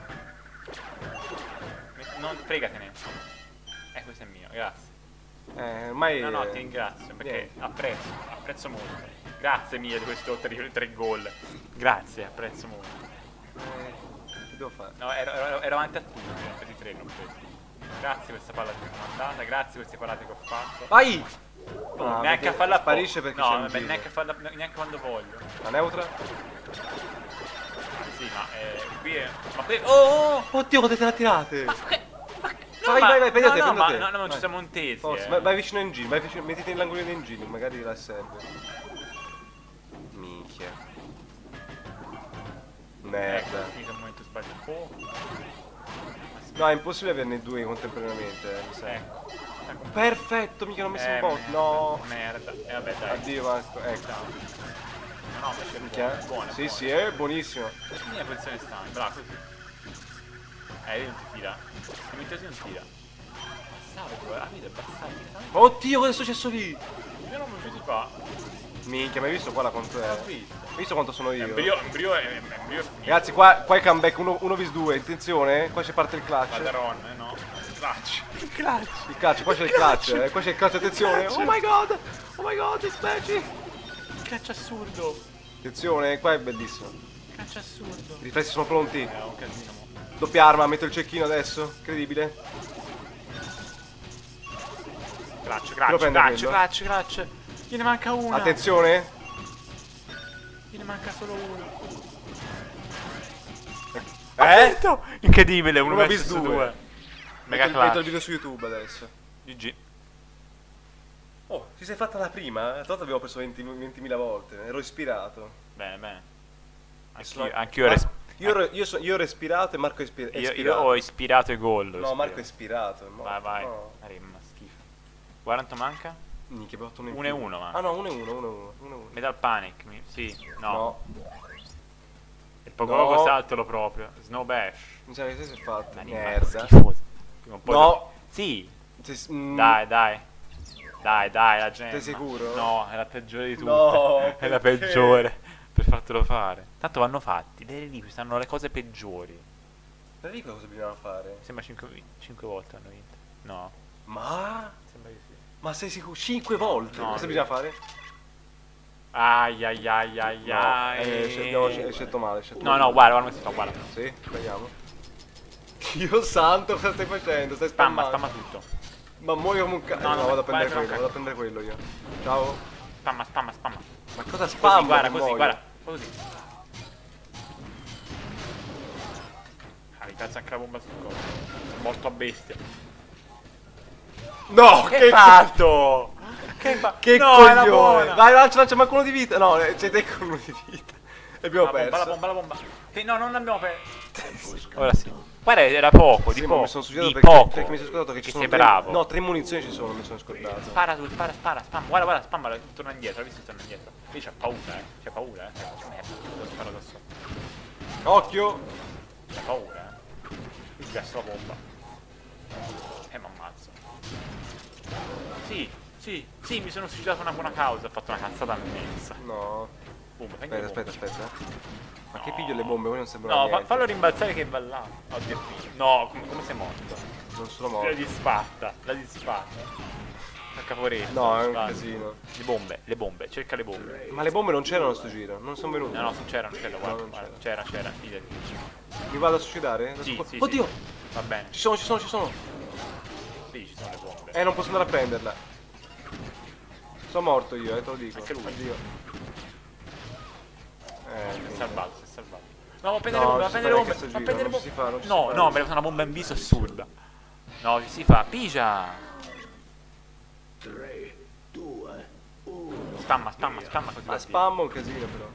Metti- Non fregatene. Eh, questo è mio, grazie. Eh, ormai... No, no, eh, ti ringrazio perché niente. apprezzo, apprezzo molto. Grazie mille di questo tre, tre gol. Grazie, apprezzo molto. Eh, che devo fare? No, ero, ero, ero avanti a tutti, per i tre non preso. Grazie questa palla che mi ha mandata, grazie queste pallate che ho fatto. Vai! Oh, Ah, neanche perché a farla sparisce perché no, c'è un vabbè, giro. neanche, a farla, neanche quando voglio. La neutra? Sì, ma eh, qui è. Ma qui. Oh! oh! Oddio, quante te la tirate! No, Vai, ma- vai, vai, prendi no, te, no, prendi ma te. no, no, non Vai. ci siamo intesi. Forza, eh. vai, vai vicino a engine, vai vicino, mettiti nell'angolino di engine, magari la serve. Minchia. Ecco, Merda. è finito il momento sbagliato. Oh, No, è impossibile averne due contemporaneamente, eh, mi sa. ecco. Ecco. Perfetto, mica l'ho messo Eh, in bot. merda, No. Merda. E vabbè, dai. Addio Marco, ecco. Ciao. No, invece è Minchia. buono, buono. Sì, sì, è buonissimo. Quindi la posizione sta, bravo, così. Eh, lui non ti tira. Se metti così non tira. Bastardo, ah, vedi, è bastardo. Oddio, cosa è successo lì? Io non mi ci fa. Minchia, ma hai visto qua la quanto è? Ho visto. Hai visto quanto sono io? Embrio, embrio è embrio è finito. Ragazzi, qua, qua è comeback uno vs due, attenzione, qua ci parte il clutch. Madaron, eh no. Clutch. Il clutch. Il clutch, qua c'è il clutch, eh. Qua c'è il clutch, attenzione. Oh my god! Oh my god, dispeci! Clutch assurdo. Attenzione, qua è bellissimo. Clutch assurdo. I riflessi sono pronti. È un casino. Mo. Doppia arma, metto il cecchino adesso. Incredibile. Clutch, Devo clutch, prendere clutch, quello. clutch, clutch. Gliene manca una. Attenzione. Gliene manca solo una. Eh? Incredibile, uno Uno versus bis due. due. Mega Metto, il- metto il clutch. video su YouTube adesso. G G. Oh, ti sei fatta la prima? L'altra volta abbiamo preso venti ventimila volte. Ero ispirato. Bene, bene. Sono- Anch'io, anch'io ho Ah, res- io, ero- io, so- io ho respirato e Marco è ispi- è io, ispirato. io ho ispirato i gol. ho No, Marco è ispirato. ispirato. è morto. Vai, vai. No. Rimma, schifo. Guarda quanto manca? Minchia, abbiamo fatto uno in Uno e più. uno, ma. Ah no, uno e uno, uno e uno, uno e uno. Metal Panic, mi- sì, no. No. Il poco No. poco saltalo proprio. Snow Bash. Mi sa che sei si è fatto. Una rimma Merda. schifosa. Prima o poi No. lo- Sì, Sei- mm, dai, dai. Dai, dai, la gente. Sei sicuro? No, è la peggiore di tutte. No, è la perché? peggiore. Per fartelo fare. Tanto vanno fatti. Le reliquie stanno le cose peggiori. Ma dico cosa bisognava fare? Sembra cinque volte hanno vinto. No, Ma... sembra di sì. Ma sei sicuro? Cinque volte? No, cosa no. bisogna fare? Ai ai ai ai No, ai. eh, scel- abbiamo sc- scelto male, scelto No, male. no, guarda, guarda come si fa, guarda. Sì, vediamo. Dio santo, cosa stai facendo? Stai Spamma, spammando. spamma tutto. Ma muoio come un cazzo. No, No, no, vado a vai, prendere vai, quello, vai. vado a prendere quello io. Ciao. Spamma, spamma, spamma. Ma cosa Così, spammo? guarda, che così, muoio? guarda. Così. Ah, mi cazzo anche la bomba sul collo. Morto a bestia. No, Che che hai fatto? Che hai fatto? Che no, era coglione! buona. Vai, lancia, lancia, manco uno di vita. No, eh, c'è te con uno di vita. E abbiamo La bomba, perso. la bomba, la bomba. Sì, no, non abbiamo perso. Ora sì. Guarda, era poco, di Sì, ma poco. mi sono suicidato Di perché, poco. perché mi sono scordato che ci Perché sono sei tre- bravo. No, tre munizioni ci sono, mi sono scordato. Spara tu, spara, spara, spamma. Guarda, guarda, spamma, torna indietro, hai visto che torna indietro. Lì c'ha paura, eh. C'ha paura, eh. Merda, lo sparo addosso. Occhio! C'ha paura, eh. Mi sgasso la bomba. E mi ammazzo. Sì, sì, sì, mi sono suicidato per una buona causa. Ho fatto una cazzata immensa. No. Boom, prendi Aspetta, le aspetta, bombe. aspetta. Ma che No. piglio le bombe, poi non sembrano No, fa- niente. fallo rimbalzare che va là. Oddio, figlio. No, come, come sei morto? Non sono La morto. disfatta, la disfatta. La caporetto. No, è un vai. casino. Le bombe, le bombe, cerca le bombe. Ma le bombe non c'erano sto giro, non sono venute. No, no, c'era, non c'era, guarda, non guarda. C'era, c'era, fidati. Mi vado a suicidare? Sì, sì, Oddio! sì. Va bene. Ci sono, ci sono, ci sono! Lì ci sono le bombe. Eh, non posso andare a prenderla. Sono morto io, eh, te lo dico. Anche lui. Addio. Eh, Si è niente. salvato, si è salvato. No, ma prendere No, le bombe, non ma si prendere le fa bombe, neanche sto ma giro, prendere le non ci si fa, non bombe. ci No, si fa. no, mi è venuta una bomba in viso assurda. No, ci si fa, pigia. tre, due, uno. Spamma, spamma, spamma così. Ma va spammo è un casino però.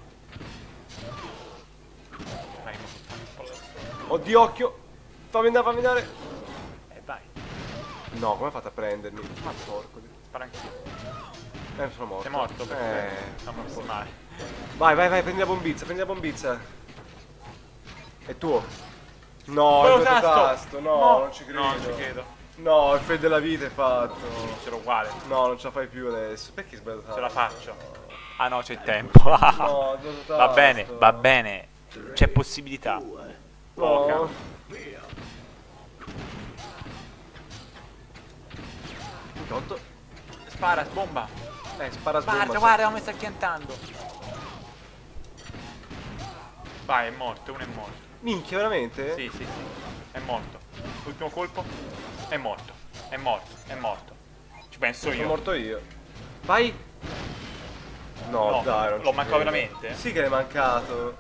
via. Vai, mo sto facendo un po' da solo. Oddio, occhio! Fammi andare, fammi andare! Eh, vai, No, come hai fatto a prendermi? Ma porco. spara anch'io. Eh, sono morto. Sei morto? Eh. Perfetto. Non morto mai. Vai, vai, vai, prendi la bombizza, prendi la bombizza. È tuo. No, Quello il tuo tasto. tasto, no, non ci credo. No, non ci credo. No, il fade della vita è fatto. Ce l'ho uguale. No, non ce la fai più adesso. Perché hai sbagliato tasto? Ce la faccio. Ah no, c'è il tempo. No, ho sbagliato Va tasto. bene, va bene. C'è possibilità. Poca. No. otto. Spara, bomba. Eh, spara sbomba. Guarda, guarda come sta chiantando. Vai, è morto, uno è morto. Minchia, veramente? Sì, sì, sì. È morto. Ultimo colpo. È morto. È morto. È morto. Ci penso Sono io. morto io. Vai. No, No, dai, non l'ho ci mancato credo. veramente? Sì che l'hai mancato.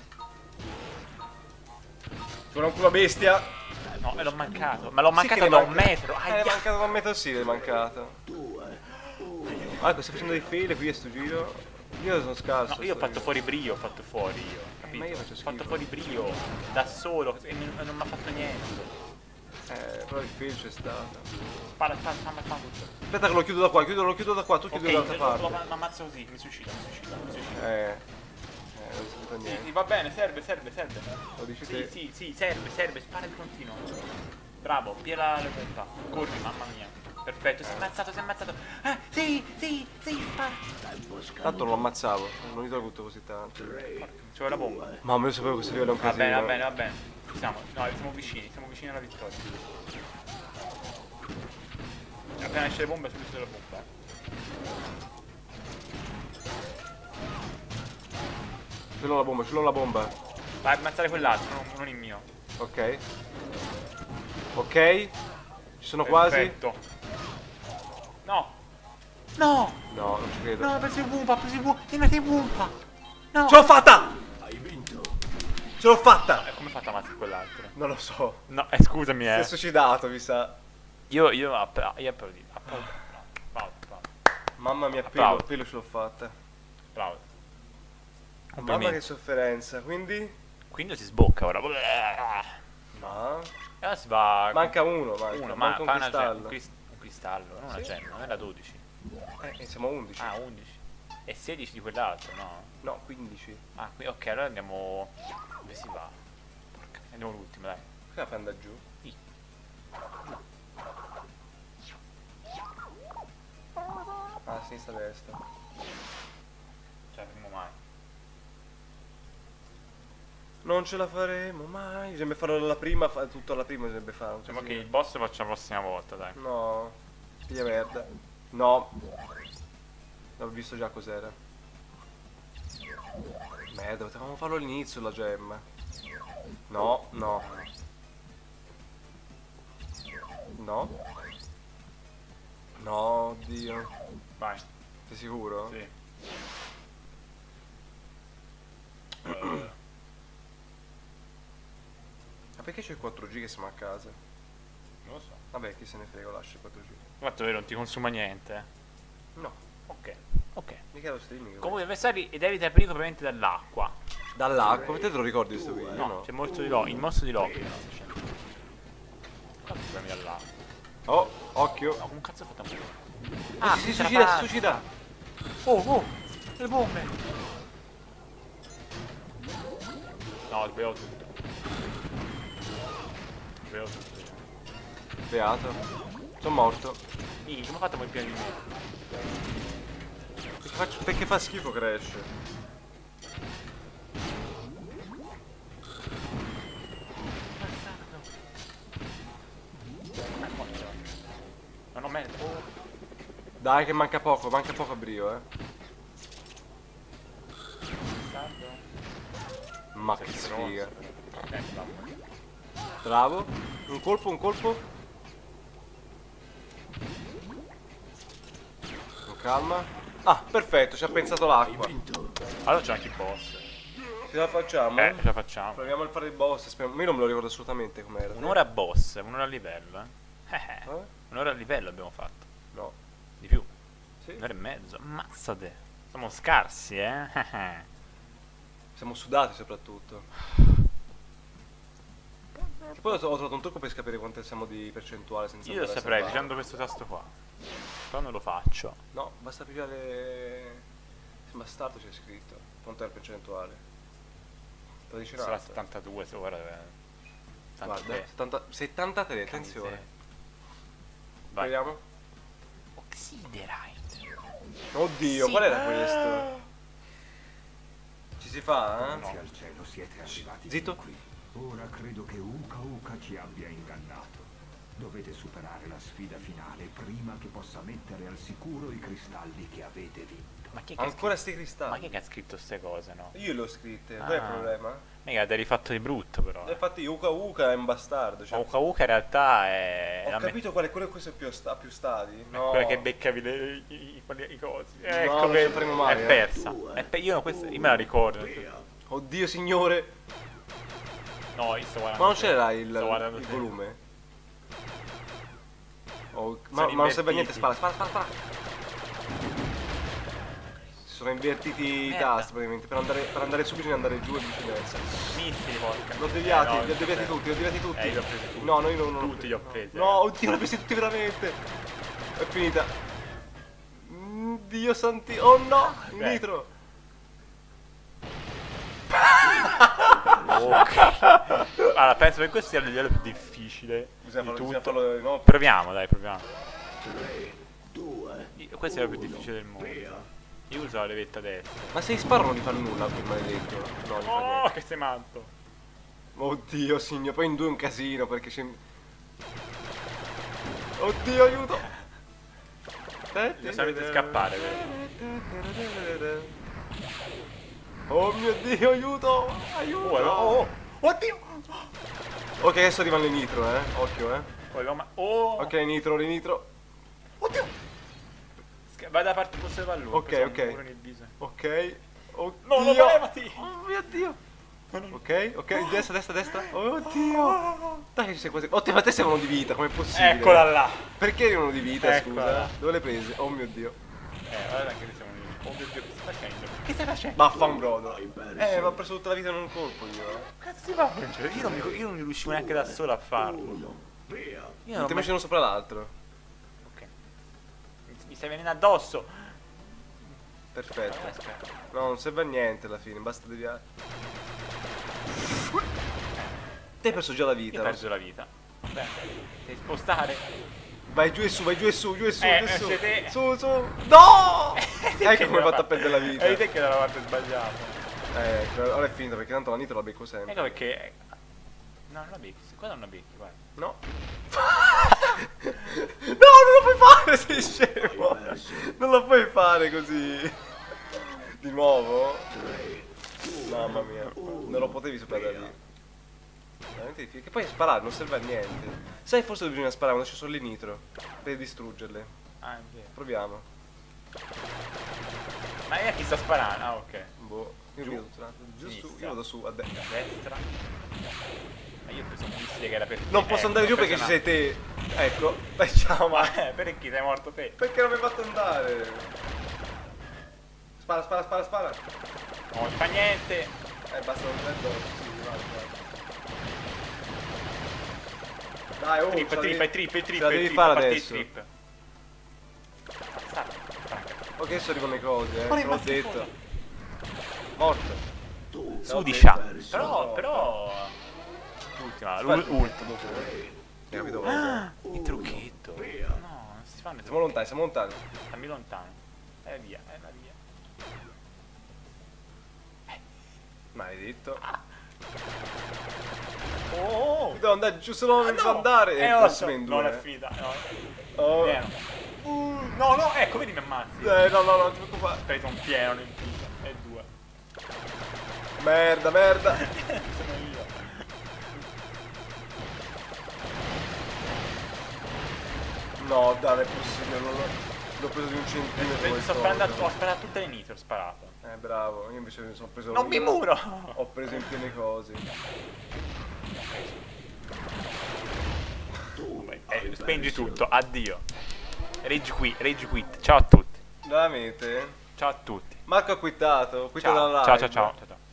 Sono un culo bestia. No, me l'ho mancato. Ma l'ho Sì mancato che da l'hai un manca- metro. Eh, Aia. l'hai mancato da un metro, sì, l'hai mancato. Ah, ecco, stai facendo dei fail qui a sto giro. Io sono scarso. No, io ho sto fatto giro. fuori brio, ho fatto fuori io. Capito? ma io faccio ho fatto schifo. fuori brio. Da solo. E mi- non mi ha fatto niente. Eh, però il fail c'è stato. Spara, spara, spara, spara tutto. Aspetta che lo chiudo da qua, chiudo, lo chiudo da qua, tu chiudi Ok, dall'altra lo, lo, parte. lo ammazzo così, mi suicida, mi suicida, mi suicida. Eh. Eh, non si fa Sì, niente. sì, va bene, serve, serve, serve. Lo dici Sì, te. sì, sì, serve, serve, spara di continuo. Bravo, pia la, la bomba. Corri, mamma mia. Perfetto, si è ammazzato, si è ammazzato. Eh, Sì, sì, sì, fa. Tempo scaduto. Tanto non lo ammazzavo, non gli tolgo così tanto. tre, Ci vuole la bomba. due, Mamma, io sapevo che questo livello è un Va casino. bene, va bene, va bene. Ci siamo, no, siamo vicini, siamo vicini alla vittoria. Appena esce le bombe, subito la bomba. eh. Ce l'ho la bomba, ce l'ho la bomba. Vai a ammazzare quell'altro, non, non il mio. Ok. Ok. Ci sono quasi. Perfetto. No. No. No, non ci credo. No, ha preso il Wumpa, ha preso il Wumpa. È andato in Wumpa. No. Ce l'ho fatta! hai vinto. Ce l'ho fatta! Eh, come hai fatto a ammazzare quell'altro? Non lo so. No, eh, scusami, Si è eh. suicidato, mi sa. Io, io, appla- io applaudito. Applaudo. Applaudo. Applaudo. Mamma mia, pelo, Applauso. pelo ce l'ho fatta. Applaudo. Mamma Complimenti. che sofferenza. Quindi? Quindi si sbocca ora. Ma... E ora si va. Manca uno, manca. uno, ma manca un fa una cristallo. gemma, un, cris- un cristallo, non una Sì. gemma, non era dodici. Eh, e siamo undici. Ah, undici. E sedici di quell'altro, no? No, quindici. Ah, qui, ok, allora andiamo. Dove si va? Porca, andiamo l'ultimo, dai. Come fa andare giù? Sì. Ah, sinistra, destra. Cioè, primo mai. Non ce la faremo mai. Bisogna farlo alla prima, fa- tutto alla prima bisogna fare. Diciamo così. che il boss lo facciamo la prossima volta, dai. No. Figlia merda. No. L'ho visto già cos'era. Merda, potevamo farlo all'inizio la gemma. No, no. No. No, oddio. Vai. Sei sicuro? Sì. Ma perché c'è il quattro G che siamo a casa? Non lo so. Vabbè, chi se ne frega, lascia il quattro G. Il fatto che non ti consuma niente. No, Ok. Ok. mica lo streaming. Comunque gli avversari ed evita aprire propriamente dall'acqua. Dall'acqua, te te lo ricordi questo video? No, No. c'è il mostro di Loki. Il mostro di Loki. No, c'è. Quanto premi dall'acqua? Oh, occhio. No, come cazzo ho fatto a morire? Ah, si suicida, si suicida. Oh, oh, le bombe. No, ho sbagliato tutto. Ho sbagliato tutto. Beato. Sono morto. Ih, come ho fatto a morire prima di me? Perché, faccio- perché fa schifo Crash? Non ho merda. Oh. Dai che manca poco, manca poco a brio, eh. Bastardo. Ma che Sei sfiga. stronzo. Eh, bravo. Bravo. Un colpo, un colpo. Con calma. Ah, perfetto, ci ha pensato Hai l'acqua. vinto. Allora c'è anche il boss. Ce la facciamo? Eh, ce la facciamo. Proviamo a fare il boss. speriamo- Io non me lo ricordo assolutamente com'era. Un'ora a boss, un'ora a livello, eh. Eh, eh. Eh? Un'ora a livello abbiamo fatto. No. Di più. Sì. Un'ora e mezzo. Ammazzate. Siamo scarsi, eh. Siamo sudati soprattutto. Che poi ho ho trovato un trucco per capire quanto siamo di percentuale senza Io lo andare a saprei salvare. pigiando questo tasto qua. Però non lo faccio. No, basta pigliare... Bastardo c'è scritto. Quanto è la percentuale? Te lo dice Sarà un'altra. settantadue, se ora deve... Guarda, settantatré. settanta settantatré, attenzione. Vai. Vediamo. Oxiderite. Oddio, Sì. qual era questo? Ci si fa, eh? Grazie al cielo siete arrivati Zitto. fin qui. Ora credo che Uka Uka ci abbia ingannato. Dovete superare la sfida finale prima che possa mettere al sicuro i cristalli che avete vinto. Ma chi è che ha Ancora scritto... sti cristalli. Ma chi è che ha scritto ste cose, no? Io le ho scritte, qual è il Ah. problema? Mica ti hai rifatto di brutto, però. Infatti Uka Uka è un bastardo. Cioè, Uka Uka in realtà è... ho la me- capito qual è quello che questo è più, sta- più stadi. è No. quella che beccavi le, i, i, i- i cosi. No, Ecco non che ci faremo mai, è eh. persa. È pe- io, questa, io me la ricordo. Oddio signore. No, io sto guardando. Ma non c'era il, Sto guardando il te. volume? Oh, ma, Sono ma non serve a invertiti. niente, spara, spara, spara, spara. Si sono invertiti i Merda. tasti praticamente. Per andare, per andare su bisogna andare giù e viceversa. Missili, porca. L'ho deviati, Eh, no, li ho deviati eh. tutti, li ho deviati tutti. Eh, io li ho presi tutti. No, no, io non, non Tutti li ho presi. No, oddio, li ho presi tutti veramente. È finita. Mm, Dio santi. Oh no, il Beh. nitro. Ok. Allora, penso che questo sia il livello più difficile Bisogna di farlo, tutto. bisogna farlo, no? Proviamo, dai, proviamo. tre, due, Io- Questo è il più difficile del mondo. Io uso la levetta destra. Ma se gli sparo non gli fa nulla, quel maledetto. No, gli fa Oh, niente. che sei matto. Oddio, signor, poi in due è un casino perché c'è... Oddio, aiuto! Bisogna solamente scappare, vero? Oh mio Dio, aiuto! Aiuto! Oh, oh, oh. Oddio! Ok, adesso arrivano le nitro, eh. Occhio, eh. Poi ma... Oh! Ok, nitro, le nitro. Oddio! Sca- Vai da parte opposta del pallone. Ok, così non ok. muore nel viso. Ok. Oddio. No, non levati! Oh mio Dio! Ok, ok, destra, destra, destra. Oddio! Dai, ci sei quasi. Oddio, ma te sei uno di vita, com'è possibile? Eccola là! Perché eri uno di vita, Eccola scusa? là. Dove l'hai prese? Oh mio Dio. Eh, guarda anche noi siamo lì. Oh mio Dio, che stai facendo? Che stai facendo? Vaffanbrodo. Eh, ma ho preso tutta la vita in un colpo io, eh. Cazzo si fa? Io non, mi, io non riuscivo neanche da solo a farlo. Io Non non ti mai- metti uno sopra l'altro. Ok. Mi- Mi stai venendo addosso. Perfetto. Aspetta. No, non serve a niente alla fine, basta deviare. Te hai perso già la Io vita, ho no? perso la vita. Beh, devi spostare. Vai giù e su, vai giù e su, giù e su, Eh, giù e su. se te- Su, su. No! Perché Ecco come hai me la fatto a fa- perdere la vita. Vedi te che dalla parte sbagliata. Eh, ecco, ora è finita perché tanto la nitro la becco sempre. Ecco perché. No, non la becchi. Qua non la becchi, guarda. No. No, non lo puoi fare, sei scemo. Non lo puoi fare così. Di nuovo? Mamma mia, non lo potevi superare lì. Veramente difficile. Che poi sparare non serve a niente. Sai forse dove bisogna sparare quando c'è solo il nitro? Per distruggerle. Ah, è vero. Proviamo. Ma è a chi sta sparando? Ah, ok. Boh. Io Giù. vedo tutto l'altro. Giù su, Sinistra. io vado su a destra. A destra. Ma io ho preso un missile che era per. Non posso Eh, andare ho giù perché ci preso sei te. Ecco. Beh, ciao, ma. una- Eh, perché sei morto te? Perché non mi hai fatto andare? Spara, spara, spara, spara. Non fa niente. Eh, basta un mezzo. Sì, vai, vai. Dai, oh, Trip, ce la trip, devi- trip, trip, ce la devi trip, fare a parte il adesso. trip. Sta- stacca. Ok, adesso arrivano le cose, eh. Quale Te l'ho mazzo di detto. foto? Morto. Su di detto. scia. Però, però. L'ultima, Fai- l'ultima. Hai capito cosa? Il trucchetto. No, non si fanno i Siamo trucchetti. lontani, siamo lontani. Stammi lontano. Eh via, eh va via. Maledetto. Oh! Devo andare giù, se no non mi fa no. andare. Eh, E il lo prossimo so, è in due. non è eh. finita. No. Oh. Pieno. Uh, no, no, ecco, vedi mi ammazzi. Eh, no, no, no, non ti preoccupare. Ho preso un pieno nel viso. E due. Merda, merda. Sono io. No, dai, non è possibile, non l'ho... L'ho preso di un centimetro. Mi quel sto coso. sparando, ho sparato tutte le nitro, ho sparato. Eh, bravo, io invece mi sono preso... Non mi muro! Ho preso in piene cose. Eh, spengi tutto, addio. Rage quit, rage quit. Ciao a tutti. Veramente? Ciao a tutti. Marco ha quittato, quitta Ciao, dalla ciao, live. ciao, ciao, ciao, ciao.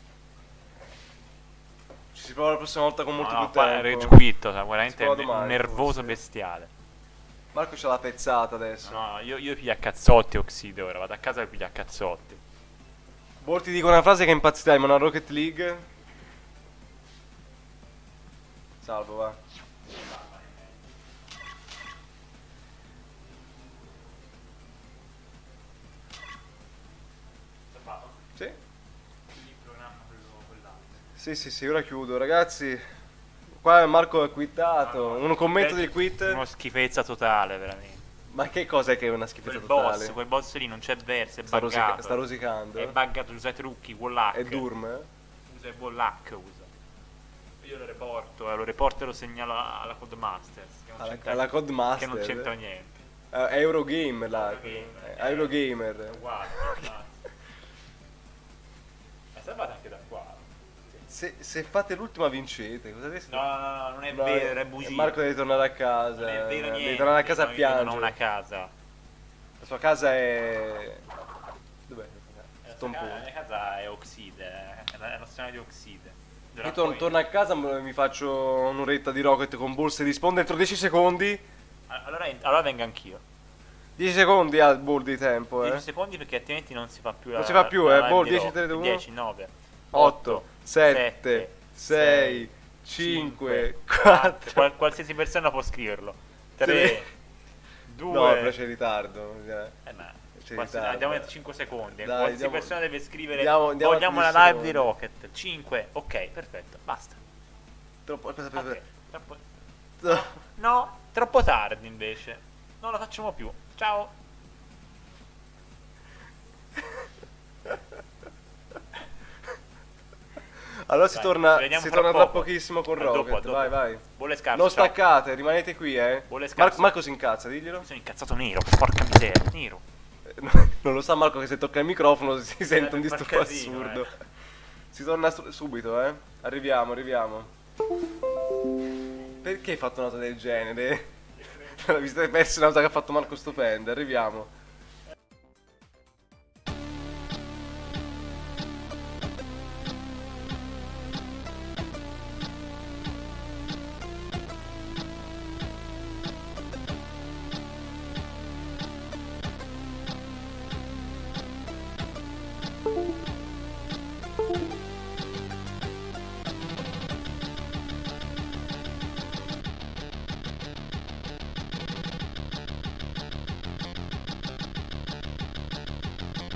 Ci si prova la prossima volta con molto No, no, più qua tempo. rage quit, cioè, veramente Si prova un domani, nervoso forse. bestiale. Marco c'ha la pezzata adesso. No, io, io piglio a cazzotti Oxide ora, vado a casa e piglio a cazzotti. Boh, ti dico una frase che impazzirai, ma una Rocket League. Salvo, va. Sì? Sì, sì, sì, ora chiudo, ragazzi. Qua Marco è quittato. Un commento del quit. Una schifezza totale, veramente. Ma che cosa è che è una schifezza Quel totale? boss, quel boss lì non c'è verso, è sta, rosica- buggato. sta rosicando. È buggato, usa i trucchi, wallhack. È Durm, eh? Usa il wallhack, usa. Io lo reporto, eh, lo reporto e lo segnalo alla Codemasters. Che non Alla, c'entra- alla Codemaster. Che non c'entra niente. Eh, Eurogamer là. Eurogamer. Eh, Eurogamer. Uguale, ma salvate anche da qua. Se, se fate l'ultima vincete, cosa avete? No, no, no, no, non è No, vero, è bugia. Marco deve tornare a casa. Non è vero Deve niente. tornare a casa a no, io piangere. non ho una casa. La sua casa è... Dov'è? La Stompone. mia casa è Oxide, è la, è la storia di Oxide. D'ora Io tor- poi- torno a casa, m- mi faccio un'oretta di Rocket con Bulls e rispondo entro dieci secondi. Allora, allora vengo anch'io. dieci secondi al bull di tempo, eh. dieci secondi perché altrimenti non si fa più la Non si fa più, la eh, live boh, di dieci, Rock. tre, due, uno. dieci, nove, otto, sette, sei, cinque, quattro, Qual- qualsiasi persona può scriverlo. tre, tre, due. No, però c'è ritardo. Eh, ma C'è quasi- ritardo. andiamo a cinque secondi. Dai, Qualsiasi andiamo- persona deve scrivere andiamo- andiamo a vogliamo la quindici live di secondi. Rocket. cinque, ok, perfetto, basta. Troppo, aspetta, aspetta, Ok, aspetta. troppo... No, troppo tardi invece. Non la facciamo più. Ciao. Allora si Dai, torna, ci vediamo si fra torna tra poco. pochissimo con A dopo, Rocket. a dopo. Vai, vai. Vuole scarso. Non ciao. staccate, rimanete qui, eh. Vuole scarso. Mar- Marco si incazza, diglielo. Mi sono incazzato nero, porca miseria, nero. Eh, no, non lo sa Marco che se tocca il microfono si sente un per disturbo casino, assurdo. eh. Si torna su- subito, eh. Arriviamo, arriviamo. Perché hai fatto una nota del genere? Vi siete persi una nota che ha fatto Marco stupenda, arriviamo.